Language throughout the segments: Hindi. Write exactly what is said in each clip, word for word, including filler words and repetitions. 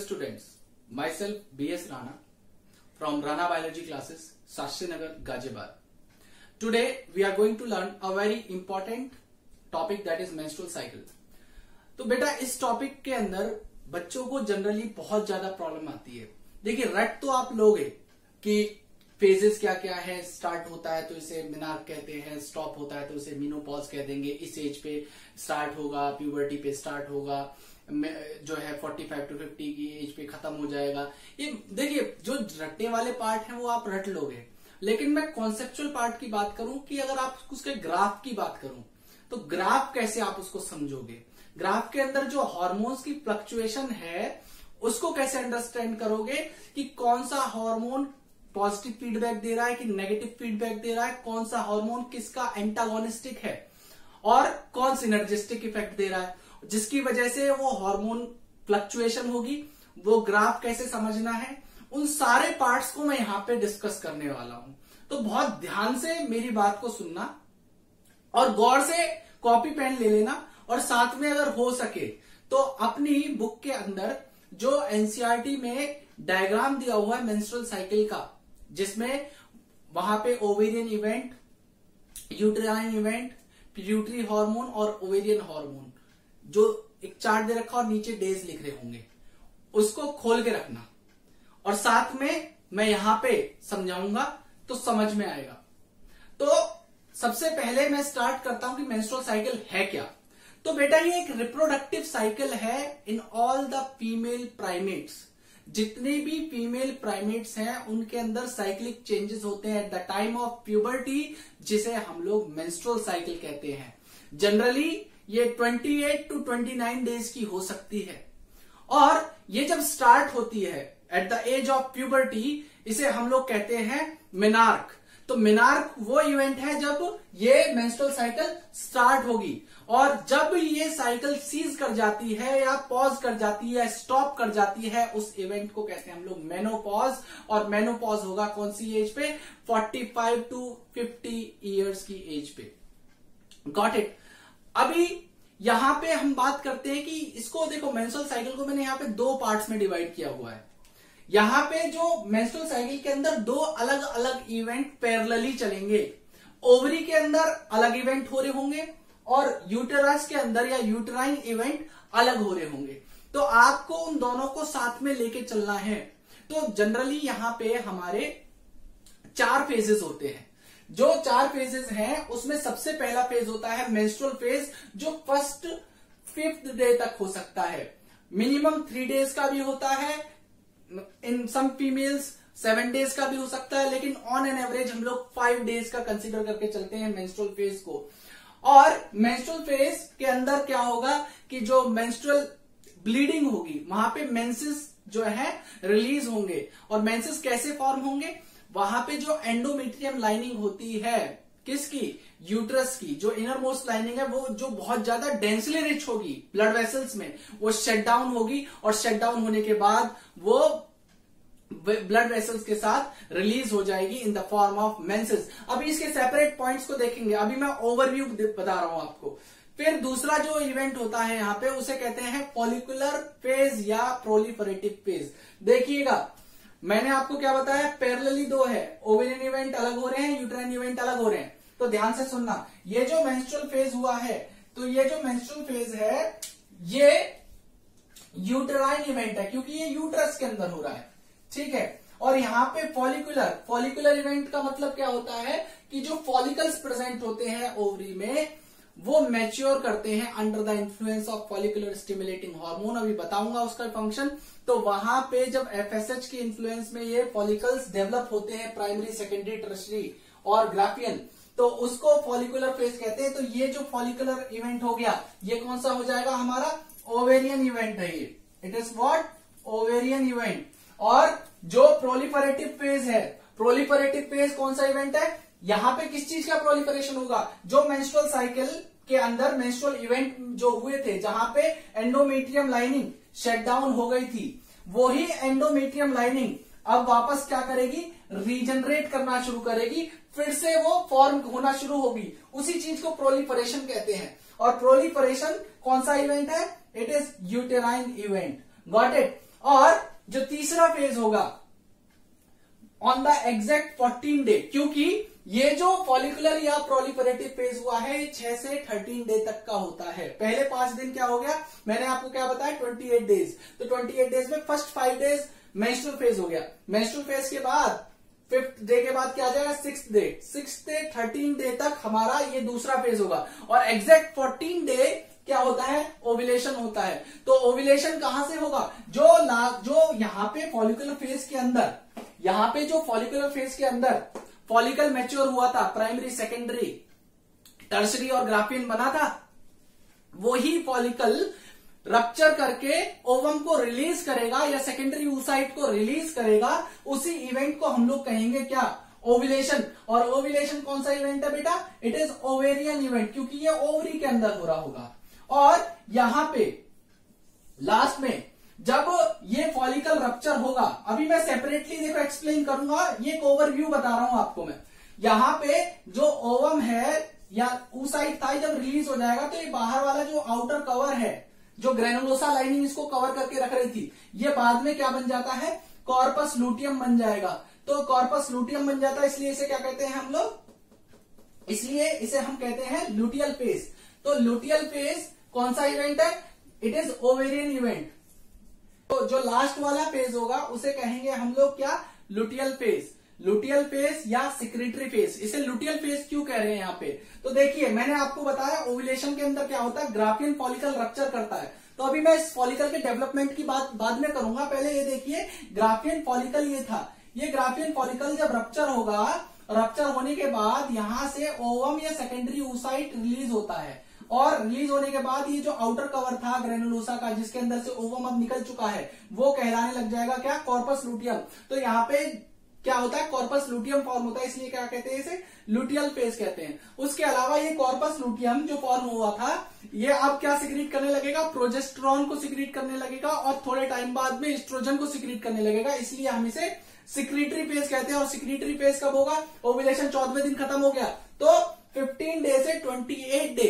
students, myself B S Rana from Rana Biology classes, Shastri Nagar, Ghaziabad. Today we are going to learn a very important topic that is menstrual cycle. तो बेटा इस टॉपिक के अंदर बच्चों को जनरली बहुत ज्यादा प्रॉब्लम आती है. देखिए रट तो आप लोगे कि फेजेस क्या क्या है. स्टार्ट होता है तो इसे मिनार्क कहते हैं, स्टॉप होता है तो इसे मीनोपॉज कह देंगे. इस एज पे स्टार्ट होगा, प्यूबर्टी पे स्टार्ट होगा, जो है पैंतालीस टू पचास की एज पे खत्म हो जाएगा. ये देखिए जो रटने वाले पार्ट है वो आप रट लोगे, लेकिन मैं कॉन्सेप्चुअल पार्ट की बात करूं कि अगर आप उसके ग्राफ की बात करूं तो ग्राफ कैसे आप उसको समझोगे. ग्राफ के अंदर जो हार्मोन्स की फ्लक्चुएशन है उसको कैसे अंडरस्टैंड करोगे कि कौन सा हार्मोन पॉजिटिव फीडबैक दे रहा है कि नेगेटिव फीडबैक दे रहा है, कौन सा हार्मोन किसका एंटागोनिस्टिक है और कौन सिनर्जिस्टिक इफेक्ट दे रहा है, जिसकी वजह से वो हार्मोन फ्लक्चुएशन होगी. वो ग्राफ कैसे समझना है, उन सारे पार्ट्स को मैं यहां पे डिस्कस करने वाला हूं. तो बहुत ध्यान से मेरी बात को सुनना और गौर से कॉपी पेन ले लेना, और साथ में अगर हो सके तो अपनी बुक के अंदर जो एनसीईआरटी में डायग्राम दिया हुआ है मेंस्ट्रुअल साइकिल का, जिसमें वहां पे ovarian event, uterine event, pituitary hormone और ओवेरियन हार्मोन, जो एक चार्ट दे रखा और नीचे डेज लिख रहे होंगे, उसको खोल के रखना. और साथ में मैं यहां पे समझाऊंगा तो समझ में आएगा. तो सबसे पहले मैं स्टार्ट करता हूं कि मेंस्ट्रुअल साइकिल है क्या. तो बेटा ये एक रिप्रोडक्टिव साइकिल है in all the female primates. जितने भी फीमेल प्राइमेट्स हैं उनके अंदर साइक्लिक चेंजेस होते हैं at the time of puberty, जिसे हम लोग मेंस्ट्रुअल साइकिल कहते हैं. जनरली ये अट्ठाईस टू उनतीस डेज की हो सकती है, और ये जब स्टार्ट होती है at the age of puberty, इसे हम लोग कहते हैं मिनार्क. तो मिनार्क वो इवेंट है जब ये मेंस्ट्रुअल साइकिल स्टार्ट होगी, और जब ये साइकिल सीज कर जाती है या पॉज कर जाती है, स्टॉप कर जाती है, उस इवेंट को कहते हैं हम लोग मेनोपॉज. और मेनोपॉज होगा कौन सी एज पे, पैंतालीस टू पचास इयर्स की एज पे. Got it. अभी यहां पे हम बात करते हैं कि इसको देखो, मेंस्ट्रुअल साइकिल को मैंने यहां पे दो पार्ट्स में डिवाइड किया हुआ है. यहां पे जो मेंस्ट्रुअल साइकिल के अंदर दो अलग अलग इवेंट पैरेलली चलेंगे. ओवरी के अंदर अलग इवेंट हो रहे होंगे और यूटेरस के अंदर या यूटेराइन इवेंट अलग हो रहे होंगे. तो आपको उन दोनों को साथ में लेके चलना है. तो जनरली यहां पे हमारे चार फेजेस होते हैं. जो चार फेजेस हैं उसमें सबसे पहला फेज होता है मेंस्ट्रुअल फेज, जो फर्स्ट फिफ्थ डे तक हो सकता है. मिनिमम थ्री डेज का भी होता है, in some females seven days का भी हो सकता है, लेकिन ऑन एन एवरेज हम लोग फाइव डेज का कंसीडर करके चलते हैं मेंस्ट्रुअल फेज को. और मेंस्ट्रुअल फेज के अंदर क्या होगा कि जो मेंस्ट्रुअल ब्लीडिंग होगी वहां पे मेंसेस जो है रिलीज होंगे. और मेंसेस कैसे फॉर्म होंगे, वहां पे जो एंडोमेट्रियम लाइनिंग होती है, किसकी, यूट्रस की, जो इनर मोस्ट लाइनिंग है वो जो बहुत ज्यादा डेंसली रिच होगी ब्लड वेसल्स में, वो शट डाउन होगी. और शट डाउन होने के बाद वो ब्लड वेसल्स के साथ रिलीज हो जाएगी in the form of menses. अभी इसके सेपरेट पॉइंट्स को देखेंगे, अभी मैं ओवरव्यू बता रहा हूं आपको. फिर दूसरा जो इवेंट होता है यहां पे उसे कहते हैं फॉलिकुलर फेज या प्रोलिफरेटिव फेज. देखिएगा मैंने आपको क्या बताया, पैरेलली दो है, ओवेरियन इवेंट अलग हो रहे हैं, यूटेराइन इवेंट अलग हो रहे हैं. तो ध्यान से सुनना, ये जो मेंस्ट्रुअल फेज हुआ है, तो ये जो मेंस्ट्रुअल फेज है ये यूटेराइन इवेंट है, क्योंकि ये यूट्रस के अंदर हो रहा है, ठीक है. और यहाँ पे फॉलिकुलर फॉलिकुलर इवेंट का मतलब क्या होता है कि जो फॉलिकल्स प्रेजेंट होते हैं ओवरी में वो मैच्योर करते हैं under the influence of follicular stimulating hormone. अभी बताऊंगा उसका फंक्शन. तो वहां पे जब एफएसएच के इन्फ्लुएंस में ये फॉलिकल्स डेवलप होते हैं, प्राइमरी, सेकेंडरी, टर्शियरी और ग्राफियन, तो उसको फॉलिकुलर फेज कहते हैं. तो ये जो फॉलिकुलर इवेंट हो गया, ये कौन सा हो जाएगा, हमारा ओवेरियन इवेंट है ये. It is what, ovarian event. और जो प्रोलिफरेटिव फेज है, प्रोलिफरेटिव फेज कौन सा इवेंट है, यहां पे किस चीज का प्रोलिफरेशन होगा, जो मेंस्ट्रुअल साइकिल के अंदर मेंस्ट्रुअल इवेंट जो हुए थे जहां पे एंडोमेट्रियम लाइनिंग शट डाउन हो गई थी, वही एंडोमेट्रियम लाइनिंग अब वापस क्या करेगी, रीजनरेट करना शुरू करेगी, फिर से वो फॉर्म होना शुरू होगी. उसी चीज को प्रोलिफरेशन कहते हैं. और प्रोलिफरेशन कौन सा इवेंट है, it is uterine event. Got it. और जो तीसरा फेज होगा on the exact fourteen day, क्योंकि ये जो फॉलिकुलर या प्रोलिफरेटिव फेज हुआ है छह से थर्टीन डे तक का होता है। पहले पांच दिन क्या हो गया, मैंने आपको क्या बताया, अट्ठाईस डेज। तो अट्ठाईस डेज में first five days menstrual phase हो गया। मेंस्ट्रुअल फेज के बाद फिफ्थ डे के बाद क्या आ जाएगा, सिक्स डे। सिक्स से थर्टीन डे तक हमारा ये दूसरा फेज होगा। और एग्जैक्ट फोर्टीन डे क्या होता है, ओव्यूलेशन होता है। तो ओव्यूलेशन कहां से होगा, जो ला, जो यहाँ पे फॉलिकुलर फेज के अंदर, यहाँ पे जो फॉलिकुलर फेज के अंदर फॉलिकल मैच्योर हुआ था, प्राइमरी, सेकेंडरी, टर्सरी और ग्राफियन बना था, वही फॉलिकल रप्चर करके ओवम को रिलीज करेगा या सेकेंडरी oocyte को रिलीज करेगा। उसी इवेंट को हम लोग कहेंगे क्या, ओव्यूलेशन। और ओव्यूलेशन कौन सा इवेंट है बेटा, इट इज ओवेरियन इवेंट, क्योंकि ये ओवरी के अंदर हो रहा होगा। और यहां पे लास्ट में जब ये फॉलिकल रप्चर होगा, अभी मैं सेपरेटली देखो एक्सप्लेन करूंगा, ये एक ओवरव्यू बता रहा हूं आपको मैं। यहां पे जो ओवम है या oocyte था, जब रिलीज हो जाएगा तो ये बाहर वाला जो आउटर कवर है, जो ग्रेनुलोसा लाइनिंग इसको कवर करके रख रही थी, ये बाद में क्या बन जाता है, कॉर्पस लूटियम बन जाएगा। तो कॉर्पस लूटियम बन जाता है, इसलिए इसे क्या कहते हैं हम लोग, इसलिए इसे हम कहते हैं लूटियल फेज। तो लूटियल फेज कौन सा इवेंट है, इट इज ओवेरियन इवेंट। तो जो लास्ट वाला फेज होगा उसे कहेंगे हम लोग क्या, लुटियल फेज। लुटियल फेज या सिक्रेटरी फेज। इसे लुटियल फेज क्यों कह रहे हैं यहाँ पे, तो देखिए मैंने आपको बताया ओव्यूलेशन के अंदर क्या होता है, ग्राफियन फॉलिकल रप्चर करता है। तो अभी मैं इस फॉलिकल के डेवलपमेंट की बात बाद में करूंगा, पहले ये देखिए ग्राफियन फॉलिकल ये था। ये ग्राफियन फॉलिकल जब रप्चर होगा, रप्चर होने के बाद यहां से ओवम या सेकेंडरी oocyte रिलीज होता है। और रिलीज होने के बाद ये जो आउटर कवर था ग्रेनुलोसा का, जिसके अंदर से ओवम अब निकल चुका है, वो कहलाने लग जाएगा क्या, कॉर्पस लूटियम। तो यहाँ पे क्या होता है, कॉर्पस लूटियम फॉर्म होता है, इसलिए क्या कहते हैं इसे, लूटियल फेज कहते हैं। उसके अलावा ये कॉर्पस लूटियम जो फॉर्म हुआ था, ये अब क्या सिक्रीट करने लगेगा, प्रोजेस्टेरॉन को सिक्रीट करने लगेगा और थोड़े टाइम बाद में एस्ट्रोजन को सिक्रीट करने लगेगा। इसलिए हम इसे सिक्रीटरी फेज कहते हैं। और सिक्रीटरी फेज कब होगा, ओव्यूलेशन चौदहवें दिन खत्म हो गया तो फिफ्टीन डे से अट्ठाईस डे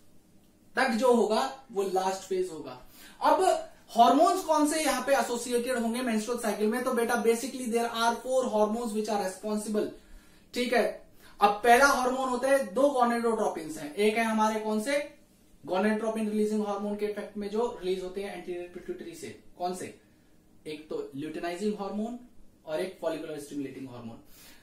तक जो होगा वो लास्ट फेज होगा। अब हार्मोन्स कौन से यहाँ पे एसोसिएटेड होंगे मेंस्ट्रुअल साइकिल में, तो बेटा basically there are four hormones which are responsible. ठीक है, अब पहला हार्मोन होता है, दो गोनेडोट्रोपिन्स हैं। एक है हमारे कौन से, गोनेडोट्रोपिन रिलीजिंग हार्मोन के इफेक्ट में जो रिलीज होते हैं एंटीरियर पिट्यूटरी से, कौन से, एक तो ल्यूटिनाइजिंग हार्मोन और एक फॉलिकुलर स्टिमुलेटिंग हार्मोन।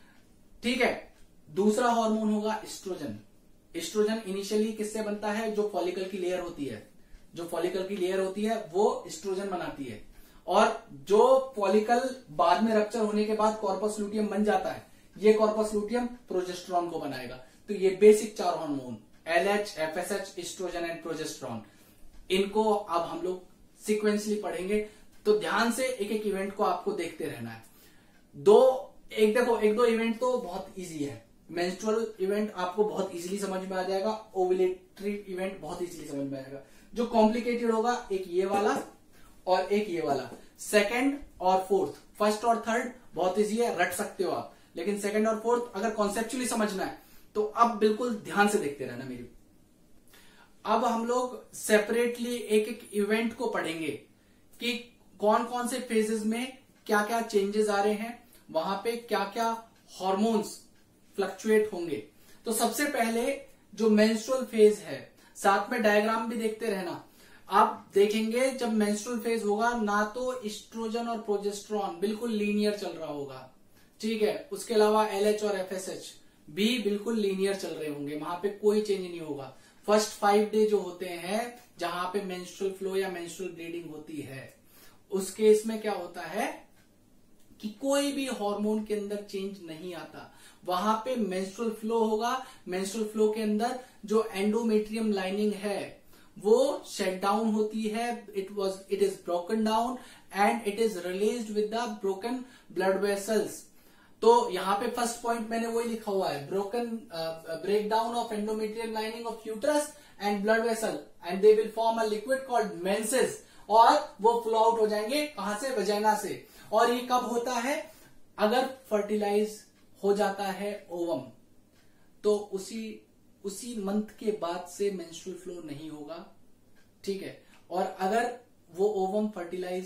ठीक है, दूसरा हार्मोन होगा एस्ट्रोजन। एस्ट्रोजन इनिशियली किससे बनता है, जो फॉलिकल की लेयर होती है, जो फॉलिकल की लेयर होती है वो एस्ट्रोजन बनाती है। और जो फॉलिकल बाद में रप्चर होने के बाद कॉर्पस लूटियम बन जाता है, ये कॉर्पस लूटियम प्रोजेस्टेरॉन को बनाएगा। तो ये बेसिक चार hormone, LH, FSH, estrogen and progesterone, इनको अब हम लोग सीक्वेंसली पढ़ेंगे। तो ध्यान से एक एक इवेंट को आपको देखते रहना है। दो एक देखो एक दो इवेंट तो बहुत इजी है, मेंस्ट्रुअल इवेंट आपको बहुत इजीली समझ में आ जाएगा, ओव्यूलेटरी इवेंट बहुत इजीली समझ में आएगा। जो कॉम्प्लिकेटेड होगा एक ये वाला और एक ये वाला, सेकंड और फोर्थ। फर्स्ट और थर्ड बहुत इजी है, रट सकते हो आप, लेकिन सेकंड और फोर्थ अगर कॉन्सेप्चुअली समझना है तो अब बिल्कुल ध्यान से देखते रहना मेरी। अब हम लोग सेपरेटली एक एक इवेंट को पढ़ेंगे कि कौन कौन से फेजेस में क्या क्या चेंजेस आ रहे हैं, वहां पे क्या क्या हार्मोन्स फ्लक्चुएट होंगे। तो सबसे पहले जो मेंस्ट्रुअल फेज है, साथ में डायग्राम भी देखते रहना। आप देखेंगे जब मेंस्ट्रुअल फेज होगा ना तो एस्ट्रोजन और प्रोजेस्टेरॉन बिल्कुल लीनियर चल रहा होगा, ठीक है। उसके अलावा एलएच और एफएसएच भी बिल्कुल लीनियर चल रहे होंगे, वहां पे कोई चेंज नहीं होगा। फर्स्ट फाइव डे जो होते हैं जहां पे मेंस्ट्रुअल फ्लो या मेंस्ट्रुअल ब्लीडिंग होती है, उस केस में क्या होता है कि कोई भी हार्मोन के अंदर चेंज नहीं आता, वहां पे मेंस्ट्रुअल फ्लो होगा। मेंस्ट्रुअल फ्लो के अंदर जो एंडोमेट्रियम लाइनिंग है वो शट डाउन होती है, it was it is broken down and it is released with the broken blood vessels. तो यहाँ पे फर्स्ट पॉइंट मैंने वही लिखा हुआ है, broken break down of endometrium lining of uterus and blood vessel and they will form a liquid called menses, और वो फ्लो आउट हो जाएंगे कहां से, वजाइना से। और ये कब होता है, अगर फर्टिलाइज हो जाता है ओवम, तो उसी उसी मंथ के बाद से मेंस्ट्रुअल फ्लो नहीं होगा, ठीक है। और अगर वो ओवम फर्टिलाइज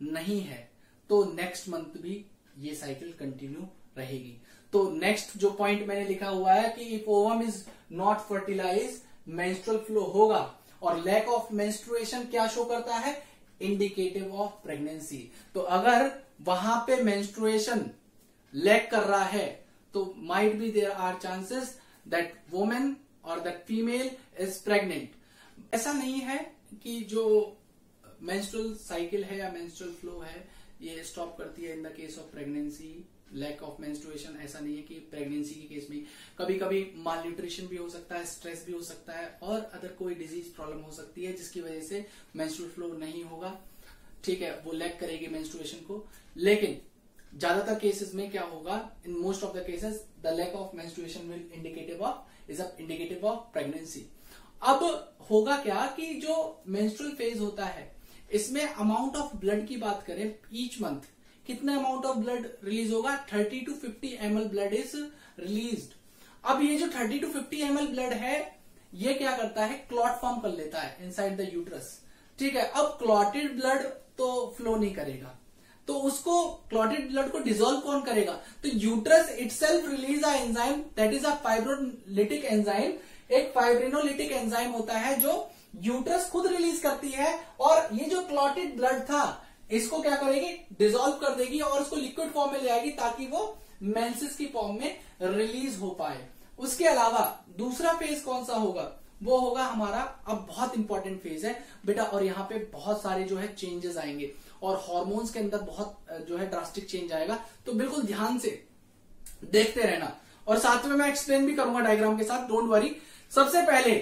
नहीं है तो नेक्स्ट मंथ भी ये साइकिल कंटिन्यू रहेगी। तो नेक्स्ट जो पॉइंट मैंने लिखा हुआ है कि if ovum is not fertilize menstrual flow होगा, और लैक ऑफ मेंस्ट्रुएशन क्या शो करता है, इंडिकेटिव ऑफ प्रेगनेंसी। तो अगर वहां पे मेंस्ट्रुएशन लैक कर रहा है तो might be there are chances that women और दैट फीमेल इज प्रेग्नेंट। ऐसा नहीं है कि जो मेंस्ट्रुअल साइकिल है या मेंस्ट्रुअल फ्लो है ये स्टॉप करती है in the case of pregnancy, lack of menstruation. ऐसा नहीं है कि प्रेगनेंसी के केस में कभी कभी माल न्यूट्रिशन भी हो सकता है, स्ट्रेस भी हो सकता है, और अदर कोई डिजीज प्रॉब्लम हो सकती है जिसकी वजह से मेंस्ट्रुअल फ्लो नहीं होगा। ठीक है, वो लैक करेगी मेंस्ट्रुएशन को। लेकिन ज्यादातर केसेस में क्या होगा, in most of the cases the lack of menstruation will indicative of is a indicative of pregnancy. अब होगा क्या कि जो मेंस्ट्रुअल फेज होता है इसमें अमाउंट ऑफ ब्लड की बात करें, ईच मंथ कितना अमाउंट ऑफ ब्लड रिलीज होगा, thirty to fifty M L blood is released. अब ये जो thirty to fifty M L blood है ये क्या करता है, क्लॉट फॉर्म कर लेता है इनसाइड द यूट्रस। ठीक है, अब क्लॉटेड ब्लड तो फ्लो नहीं करेगा, तो उसको क्लॉटेड ब्लड को डिसॉल्व कौन करेगा, तो uterus itself release a enzyme that is a fibrolytic enzyme. एक फाइब्रिनोलिटिक एंजाइम होता है जो यूट्रस खुद रिलीज करती है, और ये जो क्लॉटेड ब्लड था इसको क्या करेगी, डिसॉल्व कर देगी और उसको लिक्विड फॉर्म में ले आएगी ताकि वो मेंसेस की फॉर्म में रिलीज हो पाए। उसके अलावा दूसरा फेज कौन सा होगा, वो होगा हमारा, अब बहुत इंपॉर्टेंट फेज है बेटा, और यहाँ पे बहुत सारे जो है चेंजेस आएंगे और हॉर्मोन्स के अंदर बहुत जो है ड्रास्टिक चेंज आएगा। तो बिल्कुल ध्यान से देखते रहना, और साथ में मैं एक्सप्लेन भी करूंगा डायग्राम के साथ, डोंट वरी। सबसे पहले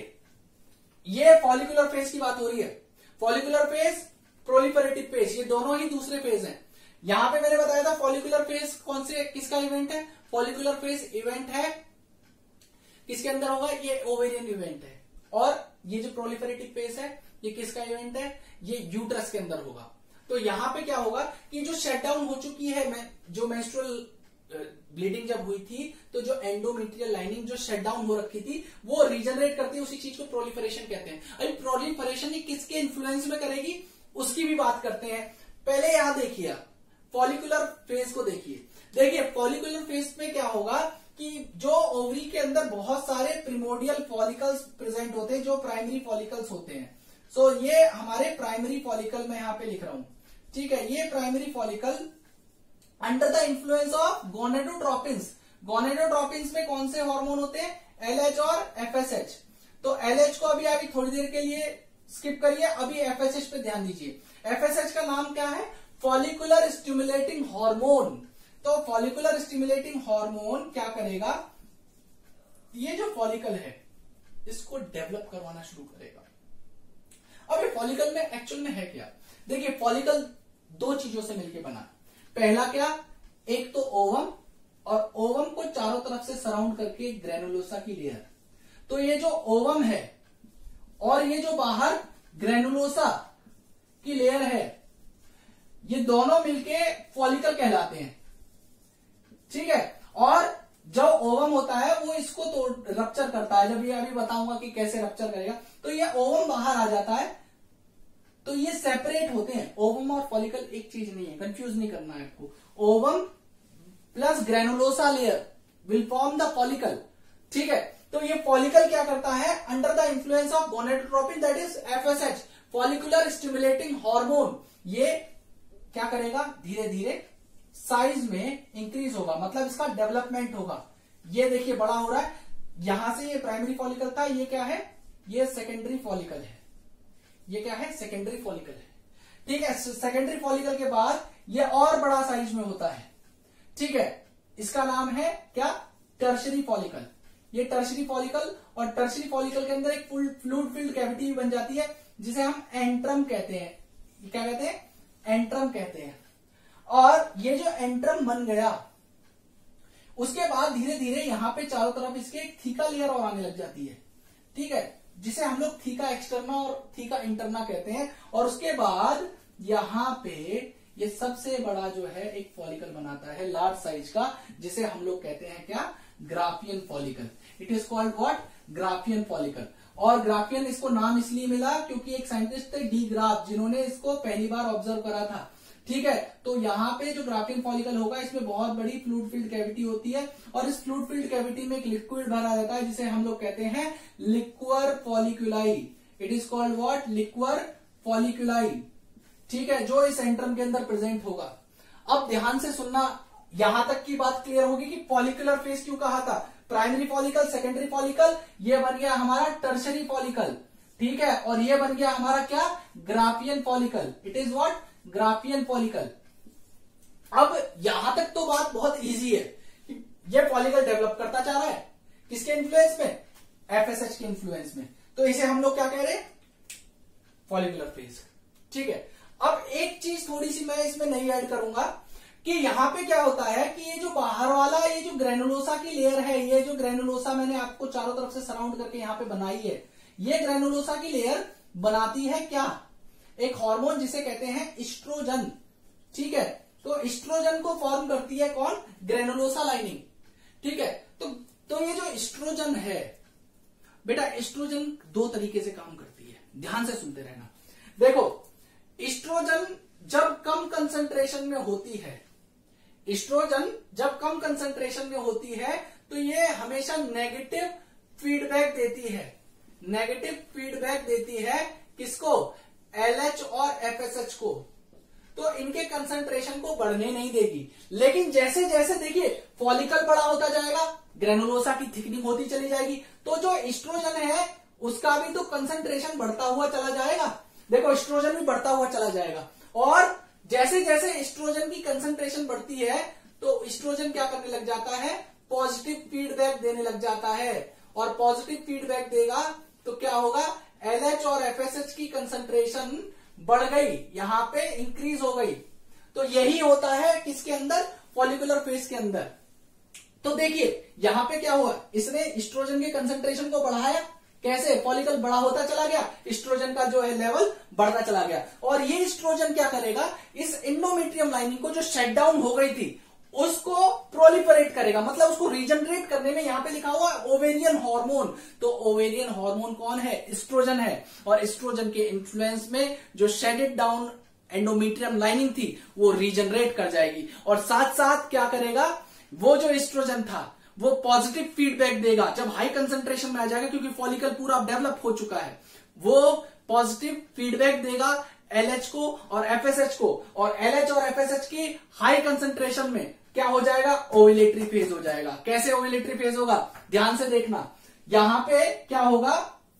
ये फॉलिकुलर फेज की बात हो रही है, फॉलिकुलर फेज, प्रोलिफरेटिव फेज, ये दोनों ही दूसरे फेज हैं। यहां पे मैंने बताया था फॉलिकुलर फेज कौन से किसका इवेंट है, फॉलिकुलर फेज इवेंट है किसके अंदर होगा, ये ओवेरियन इवेंट है। और ये जो प्रोलिफरेटिव फेज है ये किसका इवेंट है, ये यूट्रस के अंदर होगा। तो यहां पे क्या होगा कि जो शट डाउन हो चुकी है, मैं जो मेंस्ट्रुअल ब्लीडिंग जब हुई थी तो जो एंडोमेट्रियल लाइनिंग जो शट डाउन हो रखी थी वो रीजनरेट करती है, उसी चीज को प्रोलिफरेशन कहते हैं। अभी प्रोलिफरेशन ये किसके इन्फ्लुएंस में करेगी उसकी भी बात करते हैं। पहले यहां देखिए फॉलिकुलर फेज को देखिए, देखिए फॉलिकुलर फेज में क्या होगा कि जो ओवरी के अंदर बहुत सारे प्रिमोडियल फॉलिकल्स प्रेजेंट होते हैं जो प्राइमरी फॉलिकल्स होते हैं। सो so, ये हमारे प्राइमरी फॉलिकल मैं यहां पे लिख रहा हूं। ठीक है, ये primary follicle under the influence of gonadotropins. Gonadotropins में कौन से हार्मोन होते हैं, एलएच और एफएसएच। तो एलएच को अभी अभी थोड़ी देर के लिए स्किप करिए, अभी एफएसएच पे ध्यान दीजिए। एफएसएच का नाम क्या है, फॉलिकुलर स्टिमुलेटिंग हार्मोन। तो फॉलिकुलर स्टिमुलेटिंग हार्मोन क्या करेगा, ये जो फॉलिकल है इसको डेवलप करवाना शुरू करेगा। अब ये फॉलिकल में एक्चुअल में है क्या, देखिए फॉलिकल दो चीजों से मिलकर बना। पहला क्या, एक तो ओवम, और ओवम को चारों तरफ से सराउंड करके ग्रेनुलोसा की लेयर। तो ये जो ओवम है और ये जो बाहर ग्रेनुलोसा की लेयर है ये दोनों मिलके फॉलिकल कहलाते हैं। ठीक है, और जो ओवम होता है वो इसको तो रप्चर करता है, जब ये अभी बताऊंगा कि कैसे रप्चर करेगा। तो ये ओवम बाहर आ जाता है, तो ये सेपरेट होते हैं। ओवम और फॉलिकल एक चीज नहीं है, कंफ्यूज नहीं करना है आपको। Ovum plus granulosa layer will form the follicle. ठीक है, तो ये फॉलिकल क्या करता है, under the influence of gonadotropin that is FSH, follicular stimulating hormone, ये क्या करेगा, धीरे धीरे साइज में इंक्रीज होगा, मतलब इसका डेवलपमेंट होगा। ये देखिए बड़ा हो रहा है, यहां से ये प्राइमरी फॉलिकल था, ये क्या है, ये सेकेंडरी फॉलिकल है। ये क्या है, सेकेंडरी फॉलिकल है। ठीक है, सेकेंडरी फॉलिकल के बाद ये और बड़ा साइज में होता है। ठीक है, इसका नाम है क्या, टर्शरी फॉलिकल। ये टर्शरी फॉलिकल, और टर्शरी फॉलिकल के अंदर एक फ्लूइड फिल्ड कैविटी बन जाती है जिसे हम एंट्रम कहते हैं। ये क्या कहते हैं, एंट्रम कहते हैं। और ये जो एंट्रम बन गया उसके बाद धीरे धीरे यहां पे चारों तरफ इसके एक थीका लेयर और आने लग जाती है। ठीक है, जिसे हम लोग थीका एक्सटर्ना और थीका इंटरना कहते हैं। और उसके बाद यहां पे ये सबसे बड़ा जो है एक फॉलिकल बनाता है लार्ज साइज का, जिसे हम लोग कहते हैं क्या, graafian follicle. It is called what, graafian follicle. और ग्राफियन इसको नाम इसलिए मिला क्योंकि एक साइंटिस्ट थे डी ग्राफ, जिन्होंने इसको पहली बार ऑब्जर्व करा था। ठीक है, तो यहाँ पे जो ग्राफियन फॉलिकल होगा इसमें बहुत बड़ी फ्लूइड फिल्ड कैविटी होती है और इस फ्लूइड फिल्ड कैविटी में एक लिक्विड भरा रहता है जिसे हम लोग कहते हैं liquor folliculi. It is called what? Liquor folliculi. ठीक है, जो इस सेंट्रम के अंदर प्रेजेंट होगा। अब ध्यान से सुनना, यहां तक की बात क्लियर होगी कि फॉलिकुलर फेज क्यों कहा था। प्राइमरी फॉलिकल, सेकेंडरी फॉलिकल, ये बन गया हमारा टर्शरी फॉलिकल। ठीक है, और ये बन गया हमारा क्या? Graafian follicle. It is what? Graafian follicle. अब यहां तक तो बात बहुत इजी है कि ये फॉलिकल डेवलप करता जा रहा है किसके इन्फ्लुएंस में? एफएसएच के इन्फ्लुएंस में। तो इसे हम लोग क्या कह रहे हैं? Follicular phase. ठीक है, अब एक चीज थोड़ी सी मैं इसमें नहीं ऐड करूंगा कि यहां पे क्या होता है कि ये जो बाहर वाला ये जो ग्रेनुलोसा की लेयर है, ये जो ग्रेनुलोसा मैंने आपको चारों तरफ से सराउंड करके यहां पे बनाई है, ये ग्रेनुलोसा की लेयर बनाती है क्या? एक हार्मोन जिसे कहते हैं इस्ट्रोजन। ठीक है, तो इस्ट्रोजन को फॉर्म करती है कौन? Granulosa lining. ठीक है, तो तो ये जो इस्ट्रोजन है बेटा, इस्ट्रोजन दो तरीके से काम करती है, ध्यान से सुनते रहना। देखो, इस्ट्रोजन जब कम कंसंट्रेशन में होती है, इस्ट्रोजन जब कम कंसंट्रेशन में होती है तो ये हमेशा नेगेटिव फीडबैक देती है। नेगेटिव फीडबैक देती है किसको? एलएच और एफएसएच को। तो इनके कंसंट्रेशन को बढ़ने नहीं देगी। लेकिन जैसे जैसे देखिए फॉलिकल बड़ा होता जाएगा, ग्रेनुलोसा की थिकनिंग होती चली जाएगी, तो जो इस्ट्रोजन है उसका भी तो कंसंट्रेशन बढ़ता हुआ चला जाएगा। देखो, इस्ट्रोजन भी बढ़ता हुआ चला जाएगा और जैसे जैसे इस्ट्रोजन की कंसंट्रेशन बढ़ती है तो इस्ट्रोजन क्या करने लग जाता है? पॉजिटिव फीडबैक देने लग जाता है। और पॉजिटिव फीडबैक देगा तो क्या होगा? एलएच और एफएसएच की कंसंट्रेशन बढ़ गई, यहां पे इंक्रीज हो गई। तो यही होता है किसके अंदर? फॉलिकुलर फेज के अंदर। तो देखिए यहां पे क्या हुआ, इसने इस्ट्रोजन के कंसंट्रेशन को बढ़ाया। कैसे? फॉलिकल बड़ा होता चला गया, इस्ट्रोजन का जो है लेवल बढ़ता चला गया। और ये इस्ट्रोजन क्या करेगा? इस एंडोमेट्रियम लाइनिंग को जो शट डाउन हो गई थी उसको प्रोलिफरेट करेगा, मतलब उसको रीजनरेट करने में यहां पे लिखा हुआ ओवेरियन हार्मोन। तो ओवेरियन हार्मोन कौन है? इस्ट्रोजन है। और इस्ट्रोजन के इन्फ्लुएंस में जो शेडेड डाउन एंडोमेट्रियम लाइनिंग थी वो रीजनरेट कर जाएगी और साथ साथ क्या करेगा? वो जो इस्ट्रोजन था वो पॉजिटिव फीडबैक देगा जब हाई कंसंट्रेशन में आ जाएगा, क्योंकि फॉलिकल पूरा डेवलप हो चुका है। वो पॉजिटिव फीडबैक देगा एलएच को और एफएसएच को, और एलएच और एफएसएच की हाई कंसंट्रेशन में क्या हो जाएगा? ओव्यूलेटरी फेज हो जाएगा। कैसे ओव्यूलेटरी फेज होगा? ध्यान से देखना, यहां पे क्या होगा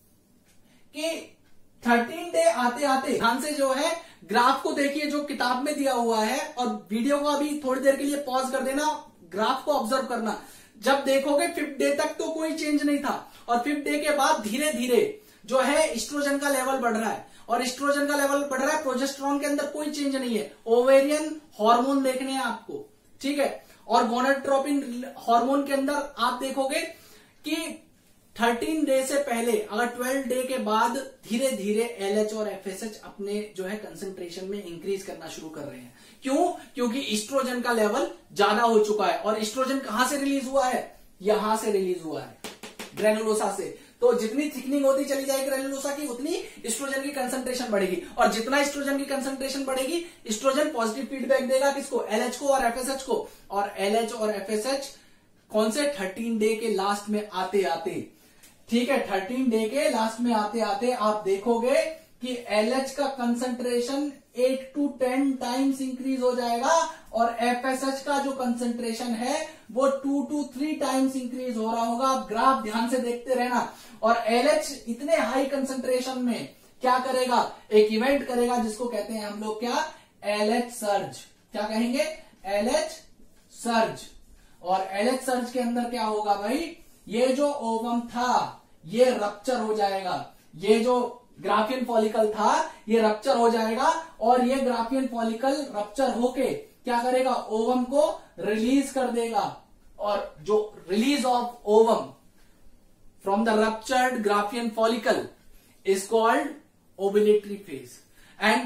कि थर्टीन डे आते आते, ध्यान से जो है ग्राफ को देखिए जो किताब में दिया हुआ है, और वीडियो को अभी थोड़ी देर के लिए पॉज कर देना, ग्राफ को ऑब्जर्व करना। जब देखोगे फिफ्थ डे तक तो कोई चेंज नहीं था, और फिफ्थ डे के बाद धीरे धीरे जो है इस्ट्रोजन का लेवल बढ़ रहा है, और इस्ट्रोजन का लेवल बढ़ रहा है, प्रोजेस्टेरोन के अंदर कोई चेंज नहीं है। ओवेरियन हार्मोन देखने हैं आपको, ठीक है। और गोनाडोट्रोपिन हार्मोन के अंदर आप देखोगे कि थर्टीन डे से पहले, अगर ट्वेल्व डे के बाद धीरे धीरे एलएच और एफएसएच अपने जो है कंसंट्रेशन में इंक्रीज करना शुरू कर रहे हैं। क्यों? क्योंकि इस्ट्रोजन का लेवल ज्यादा हो चुका है। और इस्ट्रोजन कहां से रिलीज हुआ है? यहां से रिलीज हुआ है, ग्रेनुलोसा से। तो जितनी थिकनिंग होती चली जाएगी ग्रेनुलोसा की, उतनी इस्ट्रोजन की कंसंट्रेशन बढ़ेगी, और जितना इस्ट्रोजन की कंसंट्रेशन बढ़ेगी, इस्ट्रोजन पॉजिटिव फीडबैक देगा किसको? एलएच को और एफएसएच को। और एलएच और एफएसएच कौन से? थर्टीन डे के लास्ट में आते आते, ठीक है, थर्टीन डे के लास्ट में आते आते आप देखोगे कि एलएच का concentration eight to ten times increase हो जाएगा, और एफएसएच का जो कंसंट्रेशन है वो two to three times increase हो रहा होगा। आप ग्राफ ध्यान से देखते रहना। और एलएच इतने हाई कंसंट्रेशन में क्या करेगा? एक इवेंट करेगा जिसको कहते हैं हम लोग क्या? LH surge. क्या कहेंगे? LH surge. और एलएच सर्ज के अंदर क्या होगा भाई? ये जो ओवम था ये रप्चर हो जाएगा, ये जो ग्राफियन फॉलिकल था ये रप्चर हो जाएगा, और ये ग्राफियन फॉलिकल रप्चर होके क्या करेगा? ओवम को रिलीज कर देगा। और जो release of ovum from the ruptured graafian follicle is called ovulatory phase, and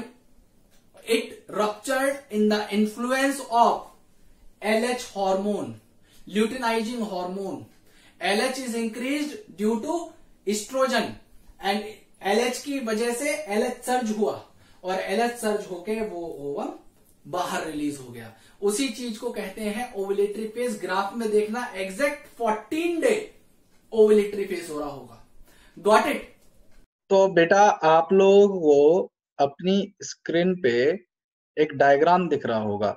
it ruptured in the influence of LH hormone, luteinizing hormone. LH is increased due to estrogen, and LH की वजह से एलएच सर्ज हुआ, और एलएच सर्ज होके वो ओवम बाहर रिलीज हो गया। उसी चीज को कहते हैं ओवुलेटरी फेज। ग्राफ में देखना exact fourteen day ovulatory phase हो रहा होगा। Got it? तो बेटा आप लोग वो अपनी स्क्रीन पे एक डायग्राम दिख रहा होगा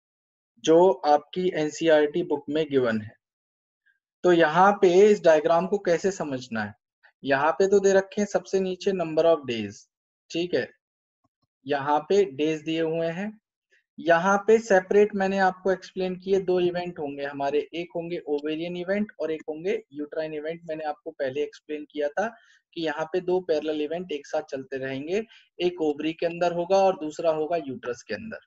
जो आपकी एनसीईआरटी बुक में गिवन है। तो यहाँ पे इस डायग्राम को कैसे समझना है, यहाँ पे तो दे रखे हैं सबसे नीचे नंबर ऑफ डेज, ठीक है, यहाँ पे डेज दिए हुए हैं। यहाँ पे सेपरेट मैंने आपको एक्सप्लेन किए दो इवेंट होंगे हमारे, एक होंगे ओवेरियन इवेंट और एक होंगे यूट्राइन इवेंट। मैंने आपको पहले एक्सप्लेन किया था कि यहाँ पे दो पैरेलल इवेंट एक साथ चलते रहेंगे, एक ओवरी के अंदर होगा और दूसरा होगा यूट्रस के अंदर।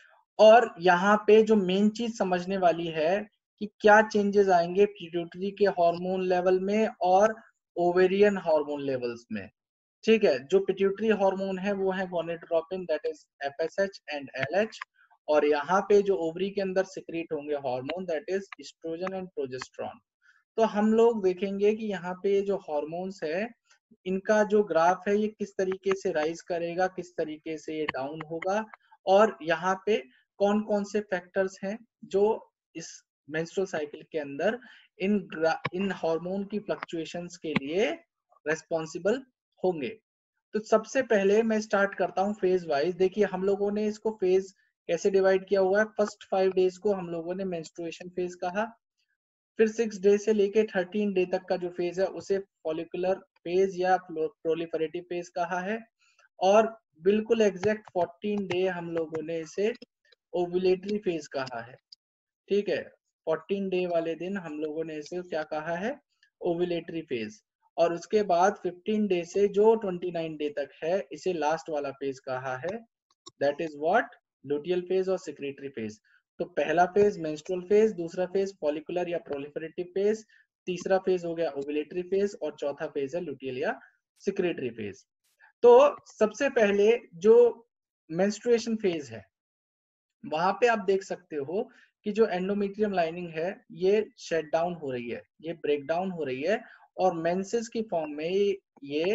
और यहाँ पे जो मेन चीज समझने वाली है कि क्या चेंजेस आएंगे पिट्यूटरी के हार्मोन लेवल में और ओवेरियन हार्मोन लेवल्स में, ठीक है। जो पिट्यूटरी हार्मोन है वो है gonadotropin, that is FSH and LH, और यहाँ पे जो ओवरी के अंदर सिक्रीट होंगे hormone that is estrogen and progesterone. तो हम लोग देखेंगे कि यहाँ पे जो हार्मोन्स है इनका जो ग्राफ है ये किस तरीके से राइज करेगा, किस तरीके से ये डाउन होगा, और यहाँ पे कौन कौन से फैक्टर्स हैं जो इस मेंस्ट्रुअल साइकिल के अंदर इन इन हार्मोन की फ्लक्चुएशंस के लिए रेस्पॉन्सिबल होंगे। तो सबसे पहले मैं स्टार्ट करता हूँ फेज वाइज। देखिए हम लोगों ने इसको फेज कैसे डिवाइड किया हुआ है। फर्स्ट फाइव डेज को हम लोगों ने मेंस्ट्रुएशन फेज कहा, फिर सिक्स डे से लेके थर्टीन डे तक का जो फेज है उसे फॉलिकुलर फेज या प्रोलिफरेटिव फेज कहा है, और बिल्कुल एग्जैक्ट फोर्टीन डे हम लोगों ने इसे ओवुलेटरी फेज कहा है, ठीक है। फोर्टीन डे वाले दिन हम लोगों ने इसे क्या कहा है, ओवुलेटरी फेज। और उसके बाद फिफ्टीन डे से जो ट्वेंटी नाइन डे तक है इसे लास्ट वाला फेज कहा है, that is what, luteal phase और सिक्रेटरी फेज। तो पहला फेज मेंस्ट्रुअल फेज, दूसरा फेज फॉलिकुलर या प्रोलिफरेटिव फेज, तीसरा फेज हो गया ओवुलेटरी फेज और चौथा फेज है लुटियल या सिक्रेटरी फेज। तो सबसे पहले जो मेंस्ट्रुएशन फेज है वहां पे आप देख सकते हो कि जो एंडोमेट्रियम लाइनिंग है ये शट डाउन हो रही है, ये ब्रेक डाउन हो रही है, और मेंसेस की फॉर्म में ये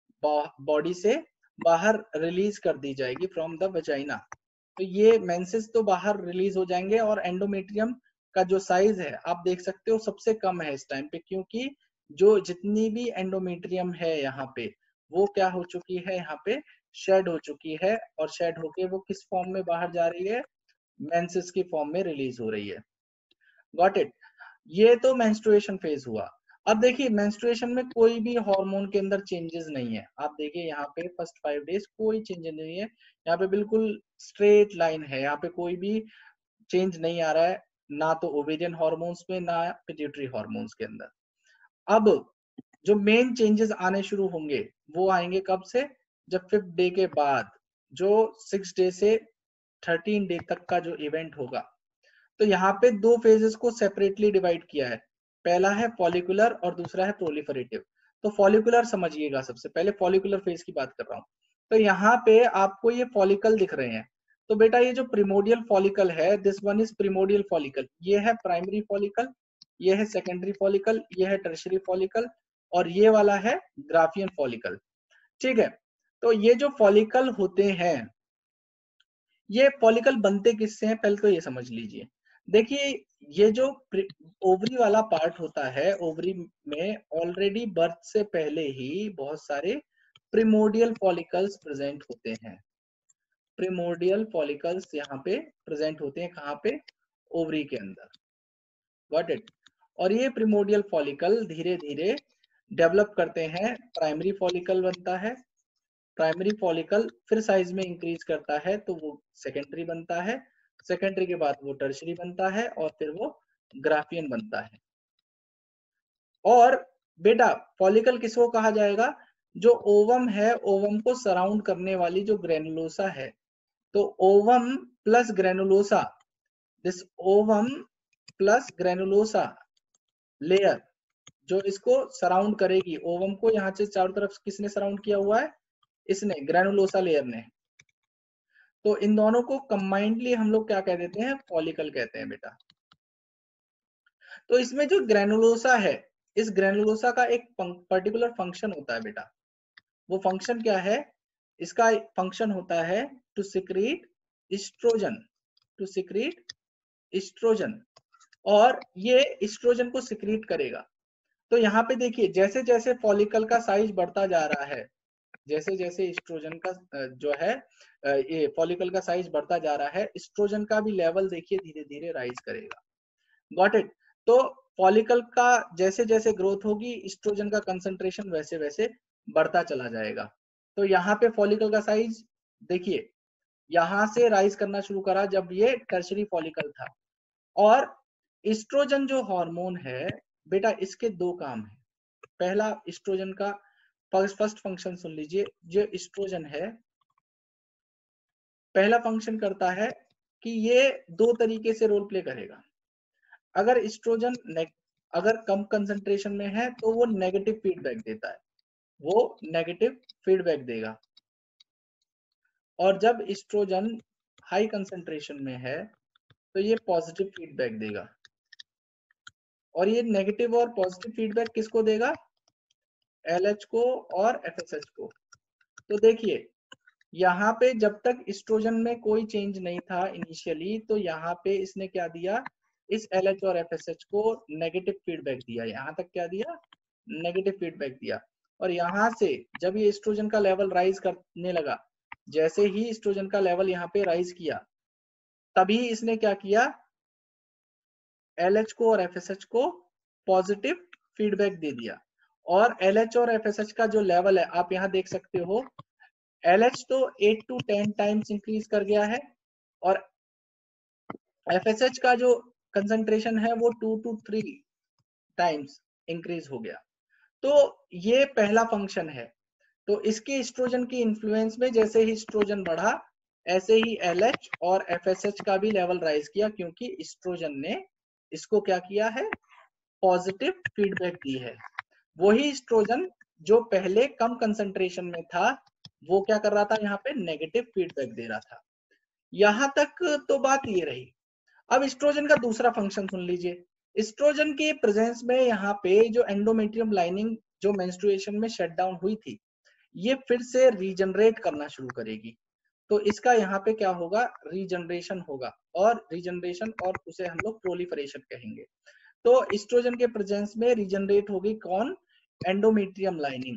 बॉडी से बाहर रिलीज कर दी जाएगी फ्रॉम द वजाइना। तो ये मेंसेस तो बाहर रिलीज हो जाएंगे, और एंडोमेट्रियम का जो साइज है आप देख सकते हो सबसे कम है इस टाइम पे, क्योंकि जो जितनी भी एंडोमेट्रियम है यहाँ पे वो क्या हो चुकी है, यहाँ पे शेड हो चुकी है, और शेड होके वो किस फॉर्म में बाहर जा रही है, मेंसेस की फॉर्म में रिलीज हो रही है। Got it? ये तो मेंस्ट्रुएशन फेज हुआ। अब देखिए मेंस्ट्रुएशन में कोई भी हार्मोन के अंदर चेंजेस नहीं है। आप देखिए यहाँ पे फर्स्ट फाइव डेज कोई चेंज नहीं है, यहाँ पे बिल्कुल स्ट्रेट लाइन है, यहाँ पे कोई भी चेंज नहीं आ रहा है, ना तो ओवेरियन हार्मोन्स में ना पिट्यूटरी हार्मोन्स के अंदर। अब जो मेन चेंजेस आने शुरू होंगे वो आएंगे कब से, जब फिफ्थ डे के बाद जो सिक्स डे से थर्टीन डे तक का जो इवेंट होगा। तो यहाँ पे दो फेजेस को सेपरेटली डिवाइड किया है, पहला है फॉलिकुलर और दूसरा है प्रोलिफरेटिव। तो फॉलिकुलर समझिएगा, सबसे पहले फॉलिकुलर फेज की बात कर रहा हूँ। तो यहाँ पे आपको ये फॉलिकल दिख रहे हैं, तो बेटा ये जो प्रिमोडियल फॉलिकल है this one is primordial follicle, ये है प्राइमरी फॉलिकल, ये है सेकेंडरी फॉलिकल, ये है टर्शरी फॉलिकल, और ये वाला है ग्राफियन फॉलिकल, ठीक है। तो ये जो फॉलिकल होते हैं ये फॉलिकल बनते किससे हैं पहले तो ये समझ लीजिए। देखिए ये जो ओवरी वाला पार्ट होता है, ओवरी में ऑलरेडी बर्थ से पहले ही बहुत सारे प्रिमोडियल फॉलिकल्स प्रेजेंट होते हैं। प्रिमोडियल फॉलिकल्स यहाँ पे प्रेजेंट होते हैं, कहाँ पे, ओवरी के अंदर। Got it? और ये प्रिमोडियल फॉलिकल धीरे धीरे डेवलप करते हैं, प्राइमरी फॉलिकल बनता है, प्राइमरी फॉलिकल फिर साइज में इंक्रीज करता है तो वो सेकेंडरी बनता है, सेकेंडरी के बाद वो टर्शरी बनता है, और फिर वो ग्राफियन बनता है। और बेटा फॉलिकल किसको कहा जाएगा, जो ओवम है, ओवम को सराउंड करने वाली जो ग्रेनुलोसा है, तो ovum plus granulosa, this ovum plus granulosa layer जो इसको सराउंड करेगी, ओवम को यहाँ से चारों तरफ किसने सराउंड किया हुआ है, इसने, ग्रेनुलोसा लेयर ने। तो इन दोनों को कंबाइंडली हम लोग क्या कह देते हैं, फॉलिकल कहते हैं बेटा। तो इसमें जो ग्रेनुलोसा है, इस ग्रेनुलोसा का एक पर्टिकुलर फंक्शन होता है बेटा। वो फंक्शन क्या है, इसका फंक्शन होता है to secrete estrogen. To secrete estrogen, और ये एस्ट्रोजन को सिक्रीट करेगा। तो यहाँ पे देखिए जैसे जैसे फॉलिकल का साइज बढ़ता जा रहा है, जैसे जैसे एस्ट्रोजन का जो है ये फॉलिकल का साइज बढ़ता जा रहा है, एस्ट्रोजन का भी लेवल देखिए धीरे धीरे राइज करेगा। Got it? तो फॉलिकल का जैसे जैसे ग्रोथ होगी, एस्ट्रोजन का कंसंट्रेशन वैसे वैसे बढ़ता चला जाएगा। तो यहाँ पे फॉलिकल का साइज देखिए यहाँ से राइज करना शुरू करा जब ये टर्शरी फॉलिकल था। और एस्ट्रोजन जो हार्मोन है बेटा, इसके दो काम है। पहला, एस्ट्रोजन का फर्स्ट फंक्शन सुन लीजिए। जो एस्ट्रोजन है पहला फंक्शन करता है कि ये दो तरीके से रोल प्ले करेगा। अगर एस्ट्रोजन अगर कम कंसंट्रेशन में है तो वो नेगेटिव फीडबैक देता है, वो नेगेटिव फीडबैक देगा। और जब एस्ट्रोजन हाई कंसंट्रेशन में है तो ये पॉजिटिव फीडबैक देगा। और ये नेगेटिव और पॉजिटिव फीडबैक किसको देगा? एल एच को और एफ एस एच को। तो देखिए यहाँ पे जब तक एस्ट्रोजन में कोई चेंज नहीं था इनिशियली, तो यहाँ पे इसने क्या दिया, इस एल एच और एफ एस एच को नेगेटिव फीडबैक दिया। यहाँ तक क्या दिया? नेगेटिव फीडबैक दिया। और यहाँ से जब ये एस्ट्रोजन का लेवल राइज करने लगा, जैसे ही एस्ट्रोजन का लेवल यहाँ पे राइज किया, तभी इसने क्या किया, एल एच को और एफ एस एच को पॉजिटिव फीडबैक दे दिया। और एल एच और एफ एस एच का जो लेवल है आप यहाँ देख सकते हो, एल एच तो eight to ten times increase कर गया है, और एफ एस एच का जो कंसंट्रेशन है वो two to three times increase हो गया। तो ये पहला फंक्शन है। तो इसके एस्ट्रोजन की इन्फ्लुएंस में जैसे ही एस्ट्रोजन बढ़ा, ऐसे ही एल एच और एफ एस एच का भी लेवल राइज किया, क्योंकि एस्ट्रोजन ने इसको क्या किया है, पॉजिटिव फीडबैक दी है। वही एस्ट्रोजन जो पहले कम कंसंट्रेशन में था, वो क्या कर रहा था, यहाँ पे नेगेटिव फीडबैक दे रहा था। यहां तक तो बात ये रही। अब एस्ट्रोजन का दूसरा फंक्शन सुन लीजिए। एस्ट्रोजन के प्रेजेंस में यहाँ पे जो एंडोमेट्रियम लाइनिंग जो मेंस्ट्रुएशन में शट डाउन हुई थी, ये फिर से रीजनरेट करना शुरू करेगी। तो इसका यहाँ पे क्या होगा, रीजनरेशन होगा। और रीजनरेशन, और उसे हम लोग प्रोलिफरेशन कहेंगे। तो एस्ट्रोजन के प्रेजेंस में रीजनरेट होगी कौन, एंडोमेट्रियम लाइनिंग।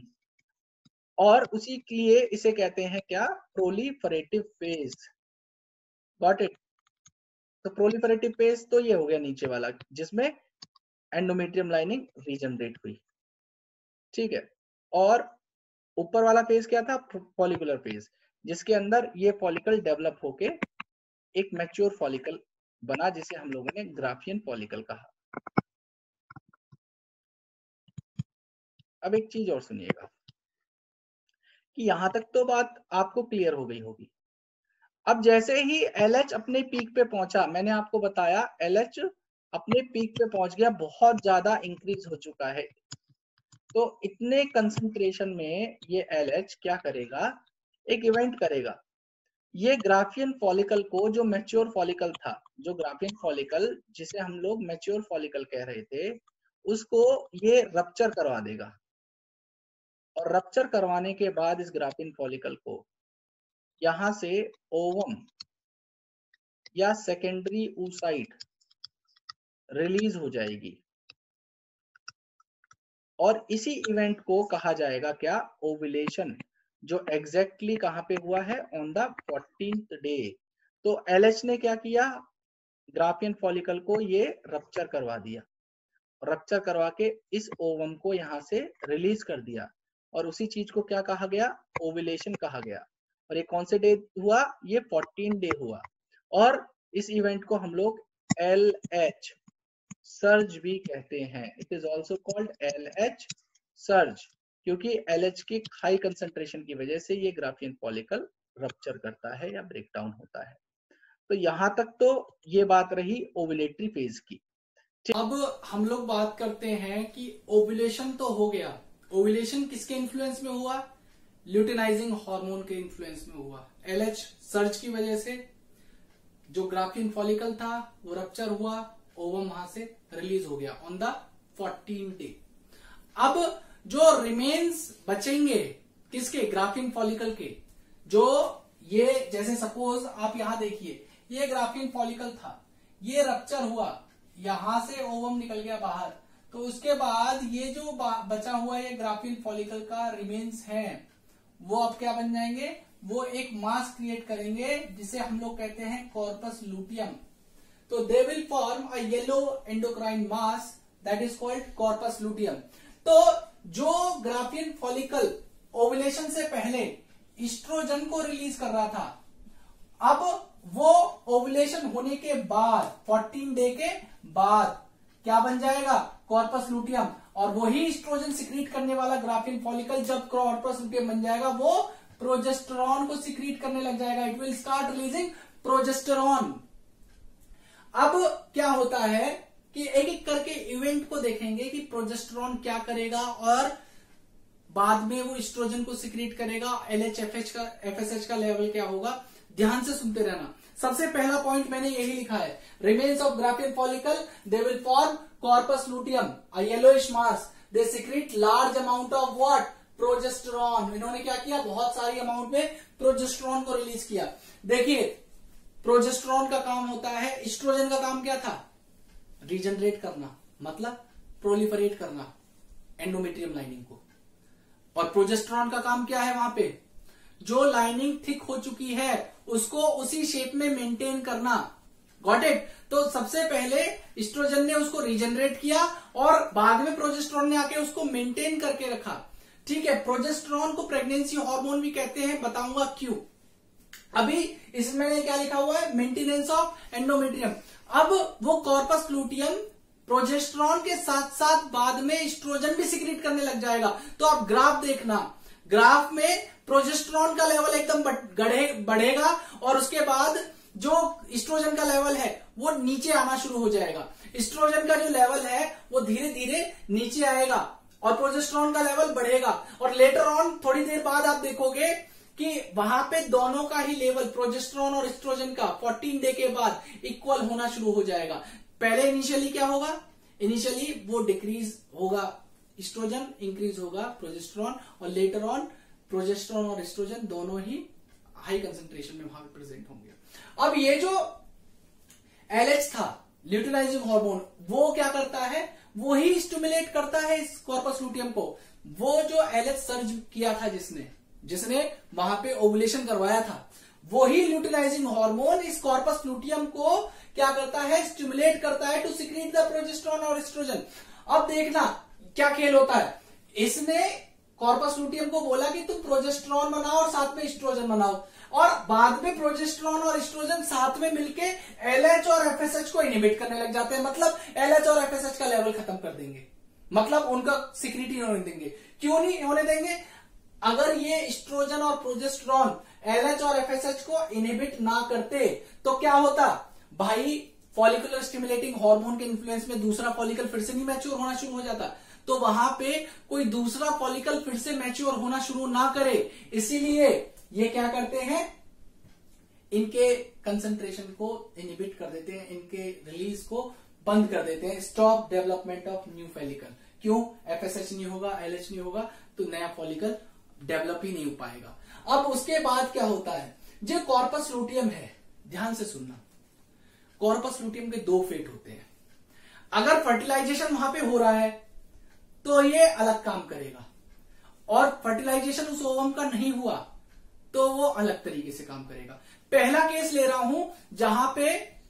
और उसी के लिए इसे कहते हैं क्या, प्रोलिफरेटिव फेज। Got it? तो प्रोलिफरेटिव फेज तो ये हो गया नीचे वाला, जिसमें एंडोमेट्रियम लाइनिंग रीजनरेट हुई, ठीक है। और ऊपर वाला फेज क्या था, फॉलिकुलर फेज, जिसके अंदर ये फॉलिकल डेवलप होके एक मैच्योर फॉलिकल बना, जिसे हम लोगों ने ग्राफियन फॉलिकल कहा। अब एक चीज और सुनिएगा कि यहां तक तो बात आपको क्लियर हो गई होगी। अब जैसे ही एल एच अपने पीक पे पहुंचा, मैंने आपको बताया एल एच अपने पीक पे पहुंच गया, बहुत ज्यादा इंक्रीज हो चुका है। तो इतने कंसंट्रेशन में ये एल एच क्या करेगा, एक इवेंट करेगा। ये ग्राफियन फॉलिकल को, जो मैच्योर फॉलिकल था, जो ग्राफियन फॉलिकल जिसे हम लोग मैच्योर फॉलिकल कह रहे थे, उसको ये रप्चर करवा देगा। और रप्चर करवाने के बाद इस ग्राफियन फॉलिकल को यहां से ओवम या सेकेंडरी oocyte रिलीज हो जाएगी। और इसी इवेंट को कहा जाएगा क्या, ओव्यूलेशन, जो एग्जैक्टली कहां पे हुआ है, ऑन द फोर्टीन्थ डे। तो एलएच ने क्या किया, ग्राफियन फॉलिकल को ये रप्चर करवा दिया, रप्चर करवा के इस ओवम को यहां से रिलीज कर दिया। और उसी चीज को क्या कहा गया, ओव्यूलेशन कहा गया। और ये कौन से डे हुआ, ये फोर्टीन डे हुआ। और इस इवेंट को हम लोग एल एच सर्ज भी कहते हैं। It is also called L H surge, क्योंकि एल एच की हाई कंसंट्रेशन की वजह से ये ग्राफियन फॉलिकल रप्चर करता है या ब्रेक डाउन होता है। तो यहां तक तो ये बात रही ओव्यूलेटरी फेज की। अब हम लोग बात करते हैं कि ओव्यूलेशन तो हो गया, ओव्यूलेशन किसके इन्फ्लुएंस में हुआ, ल्यूटिनाइजिंग हार्मोन के इन्फ्लुएंस में हुआ। एलएच सर्ज की वजह से जो ग्राफियन फॉलिकल था वो रप्चर हुआ, ओवम वहां से रिलीज हो गया ऑन द फोर्टीन डे। अब जो रिमेन्स बचेंगे किसके, ग्राफियन फॉलिकल के, जो ये जैसे सपोज आप यहां देखिए, ये ग्राफियन फॉलिकल था, ये रप्चर हुआ, यहां से ओवम निकल गया बाहर, तो उसके बाद ये जो बचा हुआ ये ग्राफियन फॉलिकल का रिमेन्स है वो अब क्या बन जाएंगे, वो एक मास क्रिएट करेंगे जिसे हम लोग कहते हैं कॉर्पस लूटियम। तो they will form a yellow endocrine mass that is called corpus luteum. तो जो ग्राफियन फॉलिकल ओवुलेशन से पहले ईस्ट्रोजन को रिलीज कर रहा था, अब वो ओवुलेशन होने के बाद चौदह डे के बाद क्या बन जाएगा, कॉर्पस लूटियम। और वही ईस्ट्रोजन सिक्रीट करने वाला ग्राफियन फॉलिकल जब कॉर्पस लूटियम बन जाएगा वो प्रोजेस्टेरॉन को सिक्रीट करने लग जाएगा, it will start releasing progesterone. अब क्या होता है कि एक एक करके इवेंट को देखेंगे कि प्रोजेस्टेरॉन क्या करेगा और बाद में वो ईस्ट्रोजन को सिक्रीट करेगा, एलएचएफएच का एफएसएच का लेवल क्या होगा, ध्यान से सुनते रहना। सबसे पहला पॉइंट मैंने यही लिखा है, remains of Graafian follicle they will form corpus luteum a yellowish mass, they secrete large amount of what, progesterone. इन्होंने क्या किया, बहुत सारी अमाउंट में प्रोजेस्टेरॉन को रिलीज किया। देखिए प्रोजेस्टेरॉन का काम होता है, ईस्ट्रोजन का काम क्या था, रीजनरेट करना, मतलब प्रोलिफरेट करना एंडोमेट्रियम लाइनिंग को, और प्रोजेस्टेरॉन का काम क्या है, वहां पे जो लाइनिंग थिक हो चुकी है उसको उसी शेप में मेंटेन करना। Got it. तो सबसे पहले ईस्ट्रोजन ने उसको रीजनरेट किया और बाद में प्रोजेस्टेरॉन ने आके उसको मेंटेन करके रखा। ठीक है, प्रोजेस्टेरॉन को प्रेगनेंसी हार्मोन भी कहते हैं, बताऊंगा क्यों। अभी इसमें क्या लिखा हुआ है, मेंटेनेंस ऑफ एंडोमेट्रियम। अब वो कॉर्पस लूटियम प्रोजेस्टेरॉन के साथ साथ बाद में ईस्ट्रोजन भी सिक्रीट करने लग जाएगा। तो आप ग्राफ देखना, ग्राफ में प्रोजेस्टेरॉन का लेवल एकदम बढ़ेगा और उसके बाद जो ईस्ट्रोजन का लेवल है वो नीचे आना शुरू हो जाएगा। ईस्ट्रोजन का जो लेवल है वो धीरे धीरे नीचे आएगा और प्रोजेस्टेरॉन का लेवल बढ़ेगा, और लेटर ऑन थोड़ी देर बाद आप देखोगे कि वहां पे दोनों का ही लेवल, प्रोजेस्टेरॉन और ईस्ट्रोजन का चौदह डे के बाद इक्वल होना शुरू हो जाएगा। पहले इनिशियली क्या होगा, इनिशियली वो डिक्रीज होगा ईस्ट्रोजन, इंक्रीज होगा प्रोजेस्टेरॉन, और लेटर ऑन प्रोजेस्टेरॉन और ईस्ट्रोजन दोनों ही हाई कंसेंट्रेशन में वहां प्रेजेंट होंगे। अब ये जो एलएच था, ल्यूटिनाइजिंग हार्मोन, वो क्या करता है, वो ही स्टिमुलेट करता है इस कॉर्पस लूटियम को। वो जो एलएच सर्ज किया था जिसने जिसने वहां पे ओवुलेशन करवाया था, वही ल्यूटिनाइजिंग हार्मोन इस कॉर्पस लूटियम को क्या करता है, स्टिमुलेट करता है टू सिक्रीट द प्रोजेस्टेरॉन और एस्ट्रोजन। अब देखना क्या खेल होता है, इसने कॉर्पस लूटियम को बोला कि तुम प्रोजेस्टेरॉन बनाओ और साथ में एस्ट्रोजन बनाओ, और बाद में प्रोजेस्टेरॉन और एस्ट्रोजन साथ में मिलके एलएच और एफएसएच को इनहिबिट करने लग जाते हैं, मतलब एलएच और एफएसएच का लेवल खत्म कर देंगे, मतलब उनका सिक्रीट नहीं होने देंगे। क्यों नहीं होने देंगे, अगर ये एस्ट्रोजन और प्रोजेस्टेरॉन एलएच और एफएसएच को इनहिबिट ना करते तो क्या होता भाई, फॉलिकुलर स्टिमुलेटिंग हार्मोन के इन्फ्लुएंस में दूसरा फॉलिकल फिर से नहीं मैच्योर होना शुरू हो जाता, तो वहां पे कोई दूसरा फॉलिकल फिर से मैच्योर होना शुरू ना करे। इसीलिए ये क्या करते हैं, इनके कंसंट्रेशन को इनहिबिट कर देते हैं, इनके रिलीज को बंद कर देते हैं, stop development of new follicle. क्यों, एफएसएच नहीं होगा, एलएच नहीं होगा, तो नया फॉलिकल डेवलप ही नहीं हो पाएगा। अब उसके बाद क्या होता है, जो कॉर्पस लूटियम है, ध्यान से सुनना, कॉर्पस लूटियम के दो फेट होते हैं। अगर फर्टिलाइजेशन वहां पे हो रहा है तो ये अलग काम करेगा, और फर्टिलाइजेशन उस ओवम का नहीं हुआ तो वो अलग तरीके से काम करेगा। पहला केस ले रहा हूं जहां पे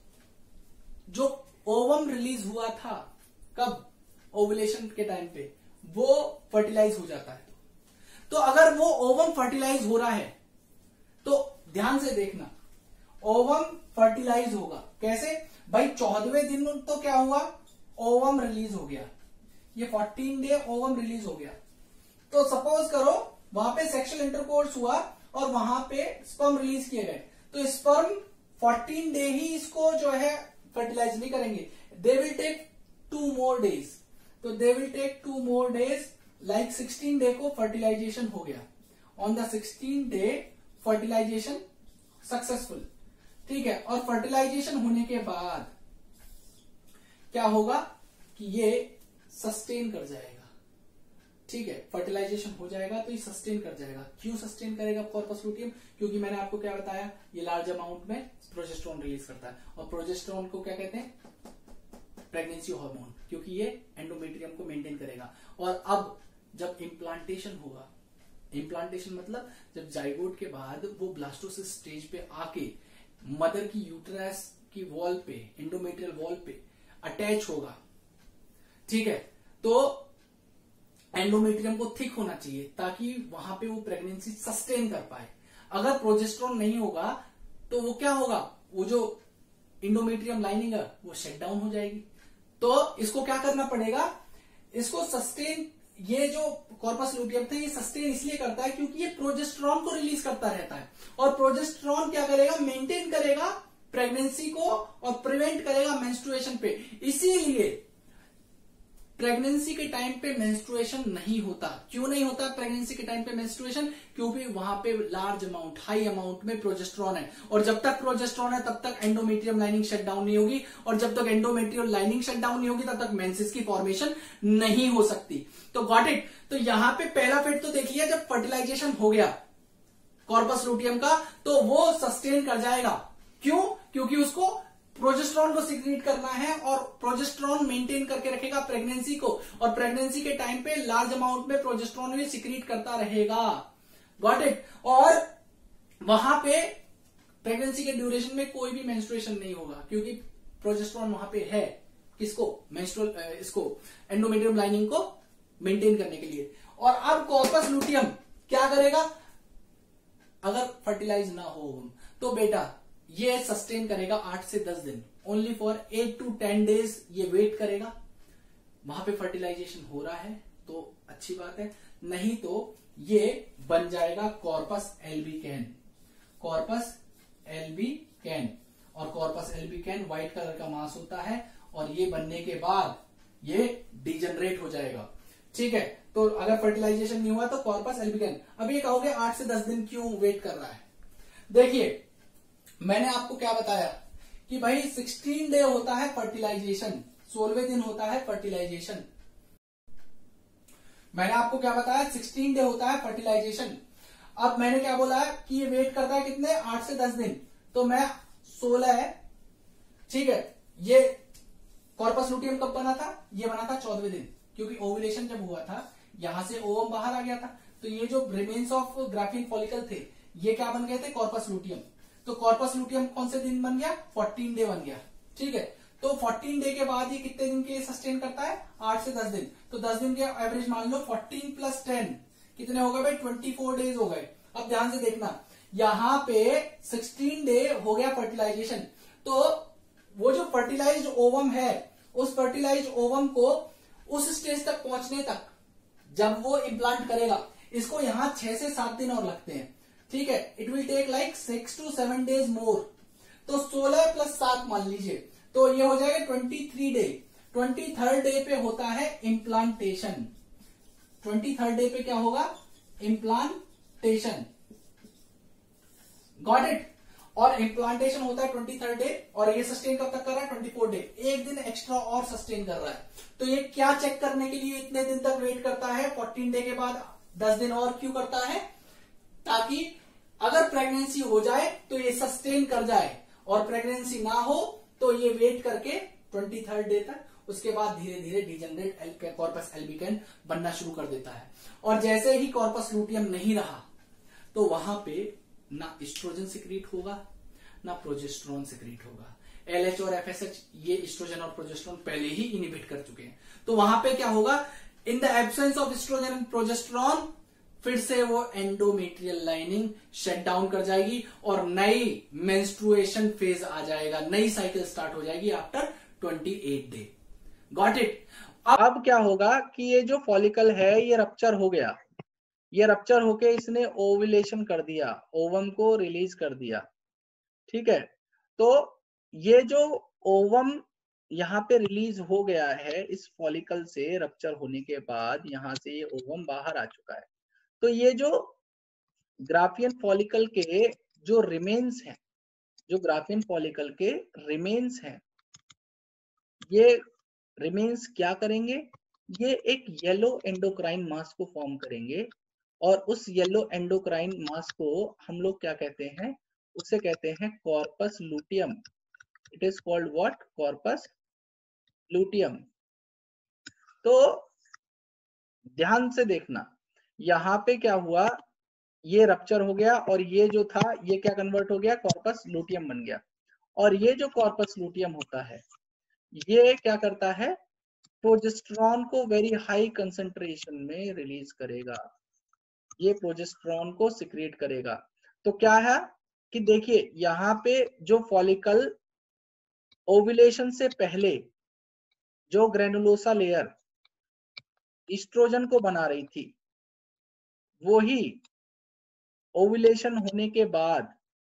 जो ओवम रिलीज हुआ था, कब, ओवुलेशन के टाइम पे, वो फर्टिलाइज हो जाता है। तो अगर वो ओवम फर्टिलाइज हो रहा है तो ध्यान से देखना, ओवम फर्टिलाइज होगा कैसे भाई, चौदहवें दिन तो क्या हुआ, ओवम रिलीज हो गया, ये चौदह डे ओवम रिलीज हो गया। तो सपोज करो वहां पे सेक्सुअल इंटरकोर्स हुआ और वहां पे स्पर्म रिलीज किए गए, तो स्पर्म चौदह डे ही इसको जो है फर्टिलाइज नहीं करेंगे, they will take two more days, तो they will take two more days, like sixteen day को फर्टिलाइजेशन हो गया, on the sixteen day fertilization successful. ठीक है, और फर्टिलाइजेशन होने के बाद क्या होगा कि ये सस्टेन कर जाएगा। ठीक है, फर्टिलाइजेशन हो जाएगा तो ये सस्टेन कर जाएगा। क्यों सस्टेन करेगा कॉर्पस लुटियम? क्योंकि मैंने आपको क्या बताया, ये लार्ज अमाउंट में प्रोजेस्टेरोन रिलीज करता है, और प्रोजेस्टेरोन को क्या कहते हैं? प्रेगनेंसी हार्मोन, क्योंकि ये एंडोमेट्रियम को मेंटेन करेगा। और अब जब इम्प्लांटेशन होगा, इम्प्लांटेशन मतलब जब जाइगोट के बाद वो ब्लास्टोसिस स्टेज पे आके मदर की यूट्रस की वॉल पे, एंडोमेट्रियल वॉल पे अटैच होगा, ठीक है, तो एंडोमेट्रियम को थिक होना चाहिए ताकि वहां पे वो प्रेगनेंसी सस्टेन कर पाए। अगर प्रोजेस्टेरोन नहीं होगा तो वो क्या होगा, वो जो एंडोमेट्रियम लाइनिंग है वो शट डाउन हो जाएगी। तो इसको क्या करना पड़ेगा, इसको सस्टेन, ये जो कॉर्पस लुटियम था ये सस्टेन इसलिए करता है क्योंकि ये प्रोजेस्टेरोन को रिलीज करता रहता है, और प्रोजेस्टेरोन क्या करेगा, मेंटेन करेगा प्रेगनेंसी को और प्रिवेंट करेगा मेंस्ट्रुएशन पे। इसीलिए प्रेगनेंसी के टाइम पे मेंस्ट्रुएशन नहीं होता। क्यों नहीं होता प्रेगनेंसी के टाइम पे मेंस्ट्रुएशन? क्योंकि वहां पे लार्ज अमाउंट, हाई अमाउंट में प्रोजेस्टेरोन है, और जब तक प्रोजेस्टेरोन है तब तक एंडोमेट्रियम लाइनिंग शट डाउन नहीं होगी, और जब तक एंडोमेट्रियम लाइनिंग शट डाउन नहीं होगी तब तक मेंसेस की फॉर्मेशन नहीं हो सकती। तो गॉट इट। तो यहां पे पहला फेट तो देख लिया, जब फर्टिलाइजेशन हो गया कॉर्पस लुटियम का तो वो सस्टेन कर जाएगा। क्यों? क्योंकि उसको प्रोजेस्टेरोन को सिक्रीट करना है, और प्रोजेस्टेरोन मेंटेन करके रखेगा प्रेगनेंसी को, और प्रेगनेंसी के टाइम पे लार्ज अमाउंट में प्रोजेस्टेरोन भी सिक्रीट करता रहेगा। Got it. और वहां पे प्रेगनेंसी के ड्यूरेशन में कोई भी मेंस्ट्रुएशन नहीं होगा, क्योंकि प्रोजेस्टेरोन वहां पे है किसको, मेंस्ट्रुअल, इसको एंडोमेट्रियम लाइनिंग को मेंटेन करने के लिए। और अब कॉर्पस लुटियम क्या करेगा, अगर फर्टिलाइज ना हो तो बेटा ये सस्टेन करेगा आठ से दस दिन, only for eight to ten days ये वेट करेगा। वहां पे फर्टिलाइजेशन हो रहा है तो अच्छी बात है, नहीं तो ये बन जाएगा कॉर्पस एल्बिकैन। कॉर्पस एल्बिकैन, और कॉर्पस एल्बिकैन व्हाइट कलर का मांस होता है, और ये बनने के बाद ये डिजनरेट हो जाएगा। ठीक है, तो अगर फर्टिलाइजेशन नहीं हुआ तो कॉर्पस एल्बिकैन। अब ये कहोगे आठ से दस दिन क्यों वेट कर रहा है? देखिए मैंने आपको क्या बताया कि भाई सोलह डे होता है फर्टिलाइजेशन, सोलहवें दिन होता है फर्टिलाइजेशन। मैंने आपको क्या बताया, सोलह डे होता है फर्टिलाइजेशन। अब मैंने क्या बोला है कि ये वेट करता है कितने, आठ से दस दिन, तो मैं सोलह है, ठीक है। ये कॉर्पस लुटियम कब बना था, ये बना था चौदहवें दिन, क्योंकि ओव्यूलेशन जब हुआ था यहां से ओवम बाहर आ गया था, तो ये जो रिमेन्स ऑफ ग्राफिन फॉलिकल थे ये क्या बन गए थे, कॉर्पस लुटियम। तो कॉर्पस लुटियम कौन से दिन बन गया, चौदह डे बन गया, ठीक है। तो चौदह डे के बाद ये कितने दिन के सस्टेन करता है, आठ से दस दिन। तो दस दिन के एवरेज मान लो, चौदह प्लस दस कितने हो गए भाई, चौबीस डेज हो गए। अब ध्यान से देखना, यहाँ पे सोलह डे हो गया फर्टिलाइजेशन, तो वो जो फर्टिलाइज्ड ओवम है उस फर्टिलाइज्ड ओवम को उस स्टेज तक पहुंचने तक जब वो इम्प्लांट करेगा, इसको यहां छह से सात दिन और लगते हैं, ठीक है। It will take like six to seven days more. तो सोलह प्लस सात मान लीजिए, तो ये हो जाएगा twenty three day. Twenty third day पे होता है इम्प्लांटेशन। ट्वेंटी थर्ड डे पे क्या होगा, इम्प्लांटेशन। Got it. और इम्प्लांटेशन होता है ट्वेंटी थर्ड डे, और ये सस्टेन कब तक कर रहा है, ट्वेंटी फोर डे, एक दिन एक्स्ट्रा और सस्टेन कर रहा है। तो ये क्या चेक करने के लिए इतने दिन तक वेट करता है, फोर्टीन डे के बाद दस दिन और क्यों करता है, ताकि अगर प्रेगनेंसी हो जाए तो ये सस्टेन कर जाए, और प्रेगनेंसी ना हो तो ये वेट करके ट्वेंटी थर्ड डे तक, उसके बाद धीरे धीरे डिजेनरेट कॉर्पस एल्बिकैन बनना शुरू कर देता है। और जैसे ही कॉर्पस लुटियम नहीं रहा तो वहां पे ना एस्ट्रोजन सिक्रीट होगा ना प्रोजेस्टेरोन सिक्रीट होगा। एलएच और एफएसएच ये एस्ट्रोजन और प्रोजेस्टेरोन पहले ही इनिबिट कर चुके हैं। तो वहां पे क्या होगा, in the absence of estrogen and progesterone फिर से वो एंडोमेट्रियल लाइनिंग शट डाउन कर जाएगी और नई मेंस्ट्रुएशन फेज आ जाएगा, नई साइकिल स्टार्ट हो जाएगी after twenty eight day. Got it. अब क्या होगा कि ये जो फॉलिकल है ये रप्चर हो गया, ये रप्चर होके इसने ओव्यूलेशन कर दिया, ओवम को रिलीज कर दिया, ठीक है। तो ये जो ओवम यहाँ पे रिलीज हो गया है इस फॉलिकल से, रप्चर होने के बाद यहाँ से ये ओवम बाहर आ चुका है। तो ये जो ग्राफियन फॉलिकल के जो रिमेन्स हैं, जो ग्राफियन फॉलिकल के रिमेन्स हैं, ये रिमेन्स क्या करेंगे, ये एक येलो एंडोक्राइन मास को फॉर्म करेंगे और उस येलो एंडोक्राइन मास को हम लोग क्या कहते हैं, उसे कहते हैं corpus luteum. It is called what? Corpus luteum. तो ध्यान से देखना, यहाँ पे क्या हुआ, ये रप्चर हो गया और ये जो था ये क्या कन्वर्ट हो गया, कॉर्पस लूटियम बन गया। और ये जो कॉर्पस लूटियम होता है ये क्या करता है, प्रोजेस्टेरॉन को वेरी हाई कंसंट्रेशन में रिलीज करेगा, ये प्रोजेस्टेरॉन को सिक्रेट करेगा। तो क्या है कि देखिए यहाँ पे जो फॉलिकल ओव्यूलेशन से पहले जो ग्रेनुलोसा लेयर एस्ट्रोजन को बना रही थी, वो ही ओव्यूलेशन होने के बाद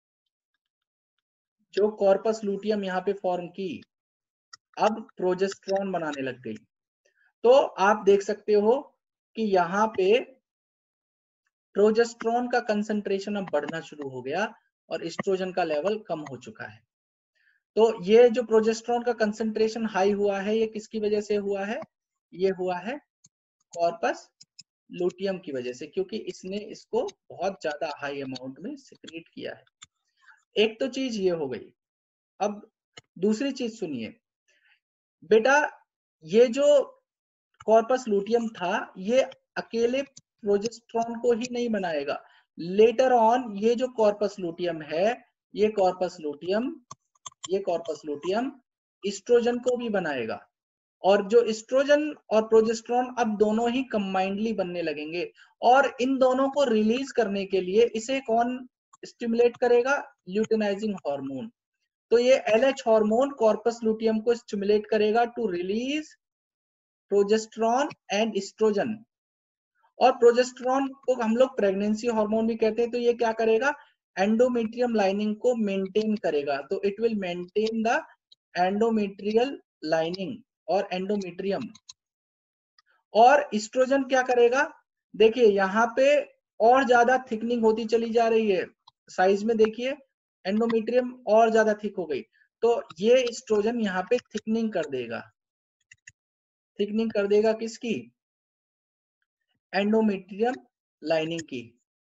जो कॉर्पस लूटियम यहाँ पे फॉर्म की, अब प्रोजेस्टेरॉन बनाने लग गई। तो आप देख सकते हो कि यहाँ पे प्रोजेस्टेरॉन का कंसंट्रेशन अब बढ़ना शुरू हो गया और एस्ट्रोजन का लेवल कम हो चुका है। तो ये जो प्रोजेस्टेरॉन का कंसंट्रेशन हाई हुआ है ये किसकी वजह से हुआ है, ये हुआ है कॉर्पस लूटियम की वजह से, क्योंकि इसने इसको बहुत ज्यादा हाई अमाउंट में सिक्रीट किया है। एक तो चीज ये हो गई। अब दूसरी चीज सुनिए बेटा, ये जो कॉर्पस लूटियम था ये अकेले प्रोजेस्टेरॉन को ही नहीं बनाएगा, लेटर ऑन ये जो कॉर्पस लूटियम है, ये कॉर्पस लूटियम ये कॉर्पस लूटियम एस्ट्रोजन को भी बनाएगा। और जो एस्ट्रोजन और प्रोजेस्टेरॉन अब दोनों ही कंबाइंडली बनने लगेंगे और इन दोनों को रिलीज करने के लिए इसे कौन स्टिमुलेट करेगा, ल्यूटिनाइजिंग हार्मोन। तो ये एलएच हार्मोन कॉर्पस लूटियम को स्टिमुलेट करेगा to release progesterone and estrogen. और प्रोजेस्टेरॉन को हम लोग प्रेगनेंसी हार्मोन भी कहते हैं। तो ये क्या करेगा, एंडोमेट्रियम लाइनिंग को मेंटेन करेगा। तो it will maintain the endometrial lining और एंडोमेट्रियम। और एस्ट्रोजन क्या करेगा, देखिए यहाँ पे और ज्यादा थिकनिंग होती चली जा रही है, साइज में देखिए एंडोमेट्रियम और ज्यादा थिक हो गई। तो ये एस्ट्रोजन यहाँ पे थिकनिंग कर देगा, थिकनिंग कर देगा किसकी, एंडोमेट्रियम लाइनिंग की।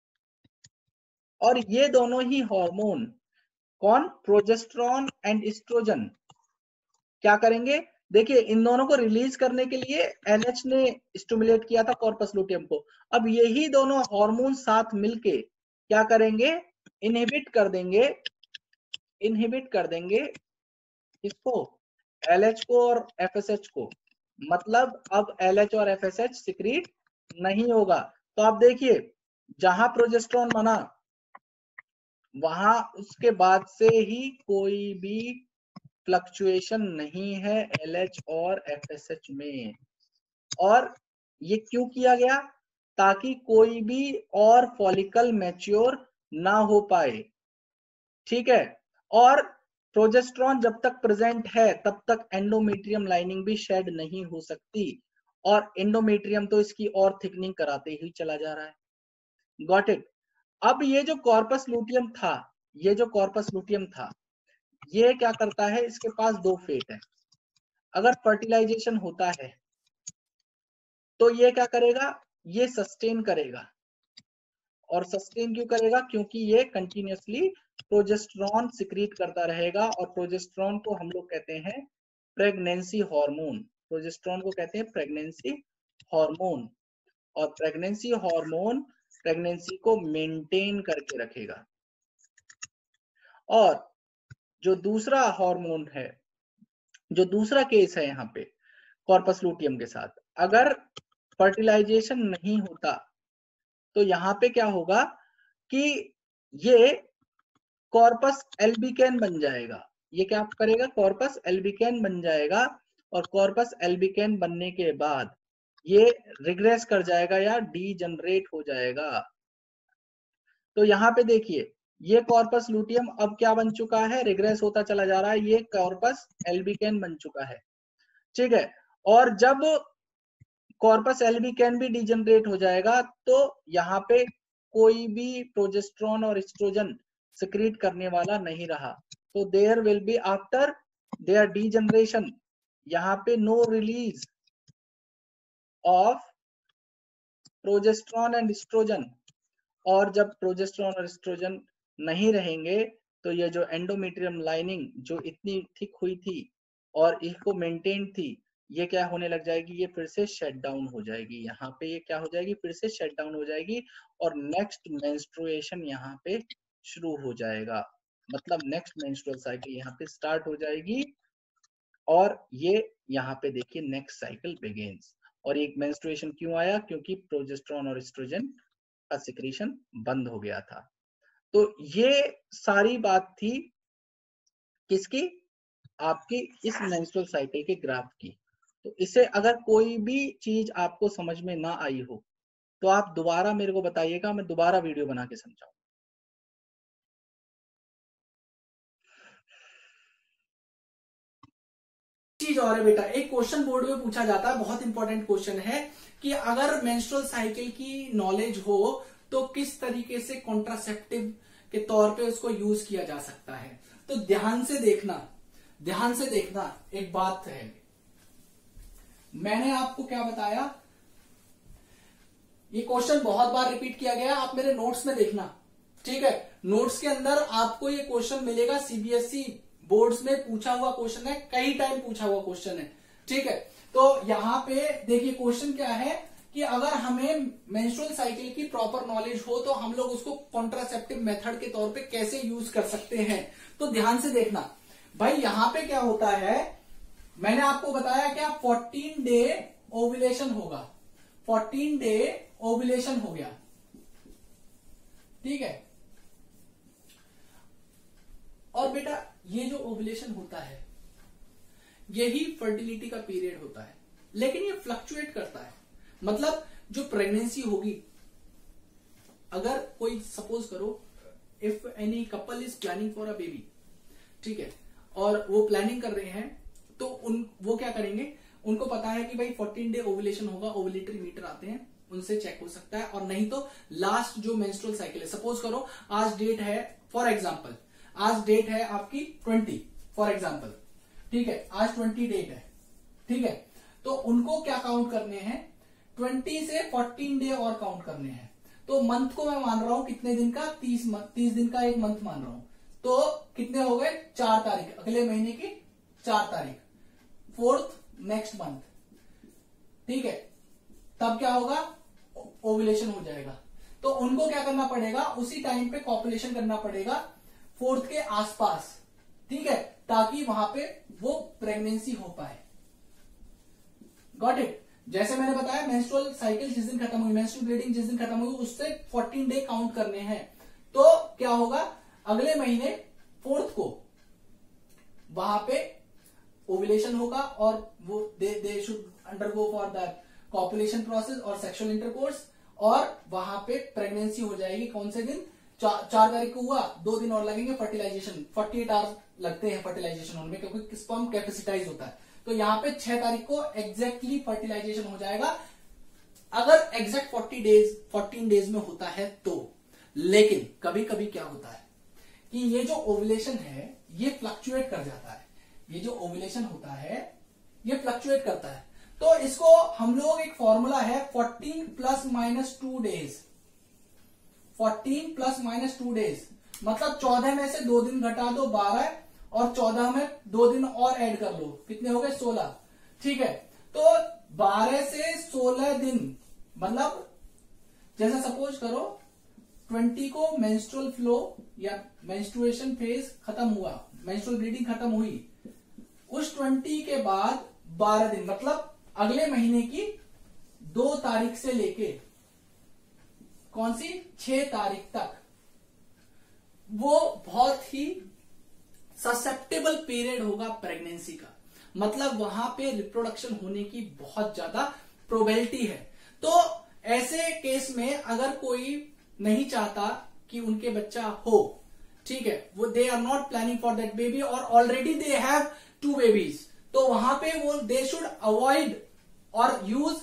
और ये दोनों ही हार्मोन कौन, प्रोजेस्टेरॉन एंड एस्ट्रोजन क्या करेंगे, देखिए इन दोनों को रिलीज करने के लिए एनएच ने स्टिमुलेट किया था कॉर्पस लूटियम को। अब यही दोनों हार्मोन साथ मिलके क्या करेंगे, इनहिबिट कर देंगे इनहिबिट कर देंगे किसको, एलएच को और एफएसएच को। मतलब अब एलएच और एफएसएच सिक्रीट नहीं होगा। तो आप देखिए जहां प्रोजेस्टेरॉन बना वहां उसके बाद से ही कोई भी फ्लक्चुएशन नहीं है एलएच और एफएसएच में। और ये क्यों किया गया, ताकि कोई भी और फॉलिकल मैच्योर ना हो पाए, ठीक है। और प्रोजेस्टेरॉन जब तक प्रेजेंट है तब तक एंडोमेट्रियम लाइनिंग भी शेड नहीं हो सकती, और एंडोमेट्रियम तो इसकी और थिकनिंग कराते ही चला जा रहा है। Got it. अब ये जो कॉर्पस लूटियम था ये जो कॉर्पस लूटियम था ये क्या करता है, इसके पास दो फेट है। अगर फर्टिलाइजेशन होता है तो ये क्या करेगा, ये सस्टेन करेगा। और सस्टेन क्यों करेगा, क्योंकि ये कंटिन्यूअसली प्रोजेस्टेरॉन सिक्रीट करता रहेगा। और प्रोजेस्टेरॉन को हम लोग कहते हैं प्रेगनेंसी हार्मोन, प्रोजेस्टेरॉन को कहते हैं प्रेगनेंसी हार्मोन। और प्रेगनेंसी हार्मोन प्रेगनेंसी को मेंटेन करके रखेगा। और जो दूसरा हार्मोन है, जो दूसरा केस है यहाँ पे कॉर्पस लूटियम के साथ, अगर फर्टिलाइजेशन नहीं होता तो यहाँ पे क्या होगा कि ये कॉर्पस एल्बिकेन बन जाएगा। ये क्या करेगा, कॉर्पस एल्बिकेन बन जाएगा। और कॉर्पस एल्बिकेन बनने के बाद ये रिग्रेस कर जाएगा या डीजनरेट हो जाएगा। तो यहाँ पे देखिए ये कॉर्पस लूटियम अब क्या बन चुका है, रिग्रेस होता चला जा रहा है, ये कॉर्पस एल्बिकेन बन चुका है, ठीक है। और जब कॉर्पस एल्बिकेन भी डीजनरेट हो जाएगा तो यहाँ पे कोई भी प्रोजेस्टेरॉन और एस्ट्रोजन सिक्रीट करने वाला नहीं रहा। तो there will be after there degeneration यहाँ पे no release of progesterone and estrogen. और जब प्रोजेस्टेरॉन और एस्ट्रोजन नहीं रहेंगे तो ये जो एंडोमेट्रियम लाइनिंग जो इतनी थिक हुई थी और इसको मेंटेन थी, ये क्या होने लग जाएगी, ये फिर से शट डाउन हो जाएगी। यहाँ पे ये क्या हो जाएगी, फिर से शट डाउन हो जाएगी और नेक्स्ट मेंस्ट्रुएशन यहाँ पे शुरू हो जाएगा। मतलब नेक्स्ट मेंस्ट्रुअल साइकिल यहाँ पे स्टार्ट हो जाएगी और ये यहाँ पे देखिए नेक्स्ट साइकिल बिगिंस। और एक मेंस्ट्रुएशन क्यों आया, क्योंकि प्रोजेस्टेरॉन और एस्ट्रोजन का सिक्रीशन बंद हो गया था। तो ये सारी बात थी किसकी, आपकी इस मेंस्ट्रुअल साइकिल के ग्राफ की। तो इसे अगर कोई भी चीज आपको समझ में ना आई हो तो आप दोबारा मेरे को बताइएगा, मैं दोबारा वीडियो बना के समझाऊं। चीज और है बेटा, एक क्वेश्चन बोर्ड में पूछा जाता है, बहुत इंपॉर्टेंट क्वेश्चन है कि अगर मेंस्ट्रुअल साइकिल की नॉलेज हो तो किस तरीके से कॉन्ट्रासेप्टिव के तौर पे उसको यूज किया जा सकता है। तो ध्यान से देखना, ध्यान से देखना एक बात है, मैंने आपको क्या बताया, ये क्वेश्चन बहुत बार रिपीट किया गया, आप मेरे नोट्स में देखना, ठीक है। नोट्स के अंदर आपको ये क्वेश्चन मिलेगा, सीबीएसई बोर्ड्स में पूछा हुआ क्वेश्चन है, कई टाइम पूछा हुआ क्वेश्चन है, ठीक है। तो यहां पे देखिए क्वेश्चन क्या है कि अगर हमें मेंस्ट्रुअल साइकिल की प्रॉपर नॉलेज हो तो हम लोग उसको कॉन्ट्रासेप्टिव मेथड के तौर पे कैसे यूज कर सकते हैं। तो ध्यान से देखना भाई, यहां पे क्या होता है, मैंने आपको बताया क्या, फोर्टीन डे ओव्यूलेशन होगा, फोर्टीन डे ओव्यूलेशन हो गया, ठीक है। और बेटा ये जो ओव्यूलेशन होता है यही फर्टिलिटी का पीरियड होता है, लेकिन ये फ्लक्चुएट करता है। मतलब जो प्रेगनेंसी होगी, अगर कोई सपोज करो if any couple is planning for a baby, ठीक है, और वो प्लानिंग कर रहे हैं तो उन वो क्या करेंगे, उनको पता है कि भाई फोर्टीन डे ओव्यूलेशन होगा, ओव्यूलेटरी मीटर आते हैं उनसे चेक हो सकता है, और नहीं तो लास्ट जो मेंस्ट्रुअल साइकिल है, सपोज करो आज डेट है फॉर एग्जांपल, आज डेट है आपकी ट्वेंटी फॉर एग्जांपल, ठीक है, आज ट्वेंटी डेट है, ठीक है। तो उनको क्या काउंट करने हैं, ट्वेंटी से फोर्टीन डे और काउंट करने हैं। तो मंथ को मैं मान रहा हूं कितने दिन का, तीस तीस दिन का एक मंथ मान रहा हूं, तो कितने हो गए, चार तारीख, अगले महीने की चार तारीख, फोर्थ नेक्स्ट मंथ, ठीक है। तब क्या होगा, ओव्यूलेशन हो जाएगा। तो उनको क्या करना पड़ेगा, उसी टाइम पे कॉपुलेशन करना पड़ेगा फोर्थ के आसपास, ठीक है, ताकि वहां पे वो प्रेगनेंसी हो पाए। Got it. जैसे मैंने बताया मेंस्ट्रुअल साइकिल जिस दिन खत्म हुई, मेंस्ट्रुअल ब्लीडिंग जिस दिन खत्म हुई, उससे फोर्टीन डे काउंट करने हैं। तो क्या होगा, अगले महीने फोर्थ को वहां पे ओव्यूलेशन होगा और वो they they should undergo for the copulation process और सेक्सुअल इंटरकोर्स, और वहां पे प्रेगनेंसी हो जाएगी। कौन से दिन, चा, चार तारीख को हुआ, दो दिन और लगेंगे फर्टिलाइजेशन, फोर्टी एट आवर्स लगते हैं फर्टिलाइजेशन होने में, क्योंकि स्पर्म कैपेसिटाइज होता है। तो यहाँ पे छह तारीख को एग्जैक्टली फर्टिलाइजेशन हो जाएगा, अगर exact forty days fourteen days में होता है तो। लेकिन कभी कभी क्या होता है कि ये जो ओव्यूलेशन है ये फ्लक्चुएट कर जाता है, ये जो ओव्यूलेशन होता है ये फ्लक्चुएट करता है। तो इसको हम लोग, एक फॉर्मूला है fourteen plus minus two days, fourteen plus minus two days मतलब चौदह में से दो दिन घटा दो बारह, और चौदह में दो दिन और ऐड कर लो, कितने हो गए, सोलह, ठीक है। तो बारह से सोलह दिन, मतलब जैसे सपोज करो ट्वेंटी को मेंस्ट्रुअल फ्लो या मेंस्ट्रुएशन फेज खत्म हुआ, मेंस्ट्रुअल ब्लीडिंग खत्म हुई, उस ट्वेंटी के बाद बारह दिन, मतलब अगले महीने की दो तारीख से लेके कौन सी, छह तारीख तक, वो बहुत ही ससेप्टेबल पीरियड होगा प्रेगनेंसी का। मतलब वहां पे रिप्रोडक्शन होने की बहुत ज्यादा प्रोबेबिलिटी है। तो ऐसे केस में अगर कोई नहीं चाहता कि उनके बच्चा हो, ठीक है, वो they are not planning for that baby और already they have two babies, तो वहां पे वो दे शुड अवॉइड और use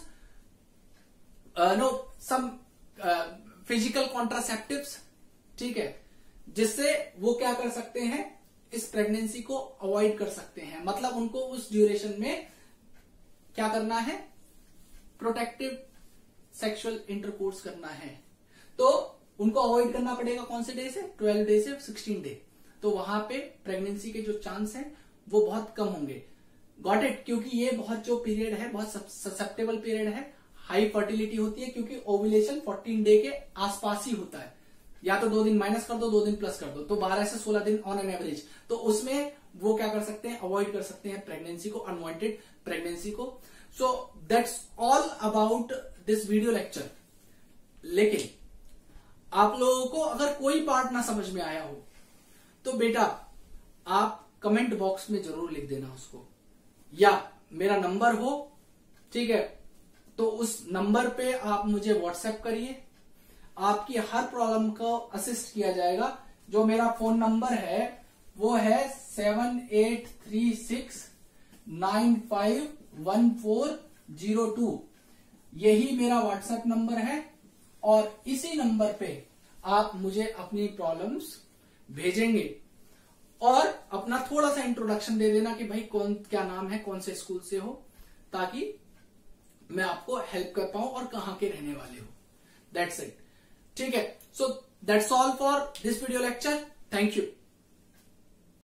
no some physical contraceptives, ठीक है, जिससे वो क्या कर सकते हैं, इस प्रेगनेंसी को अवॉइड कर सकते हैं। मतलब उनको उस ड्यूरेशन में क्या करना है, प्रोटेक्टिव सेक्सुअल इंटरकोर्स करना है तो उनको अवॉइड करना पड़ेगा कौन से डे से, ट्वेल्व डे से सिक्सटीन डे। तो वहां पे प्रेगनेंसी के जो चांस हैं वो बहुत कम होंगे। Got it? क्योंकि ये बहुत जो पीरियड है बहुत ससेप्टेबल पीरियड है, हाई फर्टिलिटी होती है क्योंकि ओव्यूलेशन फोर्टीन डे के आसपास ही होता है। या तो दो दिन माइनस कर दो, दो दिन प्लस कर दो, तो बारह से सोलह दिन ऑन एन एवरेज। तो उसमें वो क्या कर सकते हैं, अवॉइड कर सकते हैं प्रेगनेंसी को, अनवांटेड प्रेगनेंसी को। So that's all about this video lecture. लेकिन आप लोगों को अगर कोई पार्ट ना समझ में आया हो तो बेटा आप कमेंट बॉक्स में जरूर लिख देना उसको, या मेरा नंबर हो, ठीक है, तो उस नंबर पे आप मुझे व्हाट्सएप करिए, आपकी हर प्रॉब्लम को असिस्ट किया जाएगा। जो मेरा फोन नंबर है वो है seven eight three six nine five one four zero two, यही मेरा व्हाट्सएप नंबर है और इसी नंबर पे आप मुझे अपनी प्रॉब्लम्स भेजेंगे और अपना थोड़ा सा इंट्रोडक्शन दे देना कि भाई कौन क्या नाम है, कौन से स्कूल से हो, ताकि मैं आपको हेल्प कर पाऊं और कहां के रहने वाले हो। दैट्स इट, ठीक है। So that's all for this video lecture. Thank you.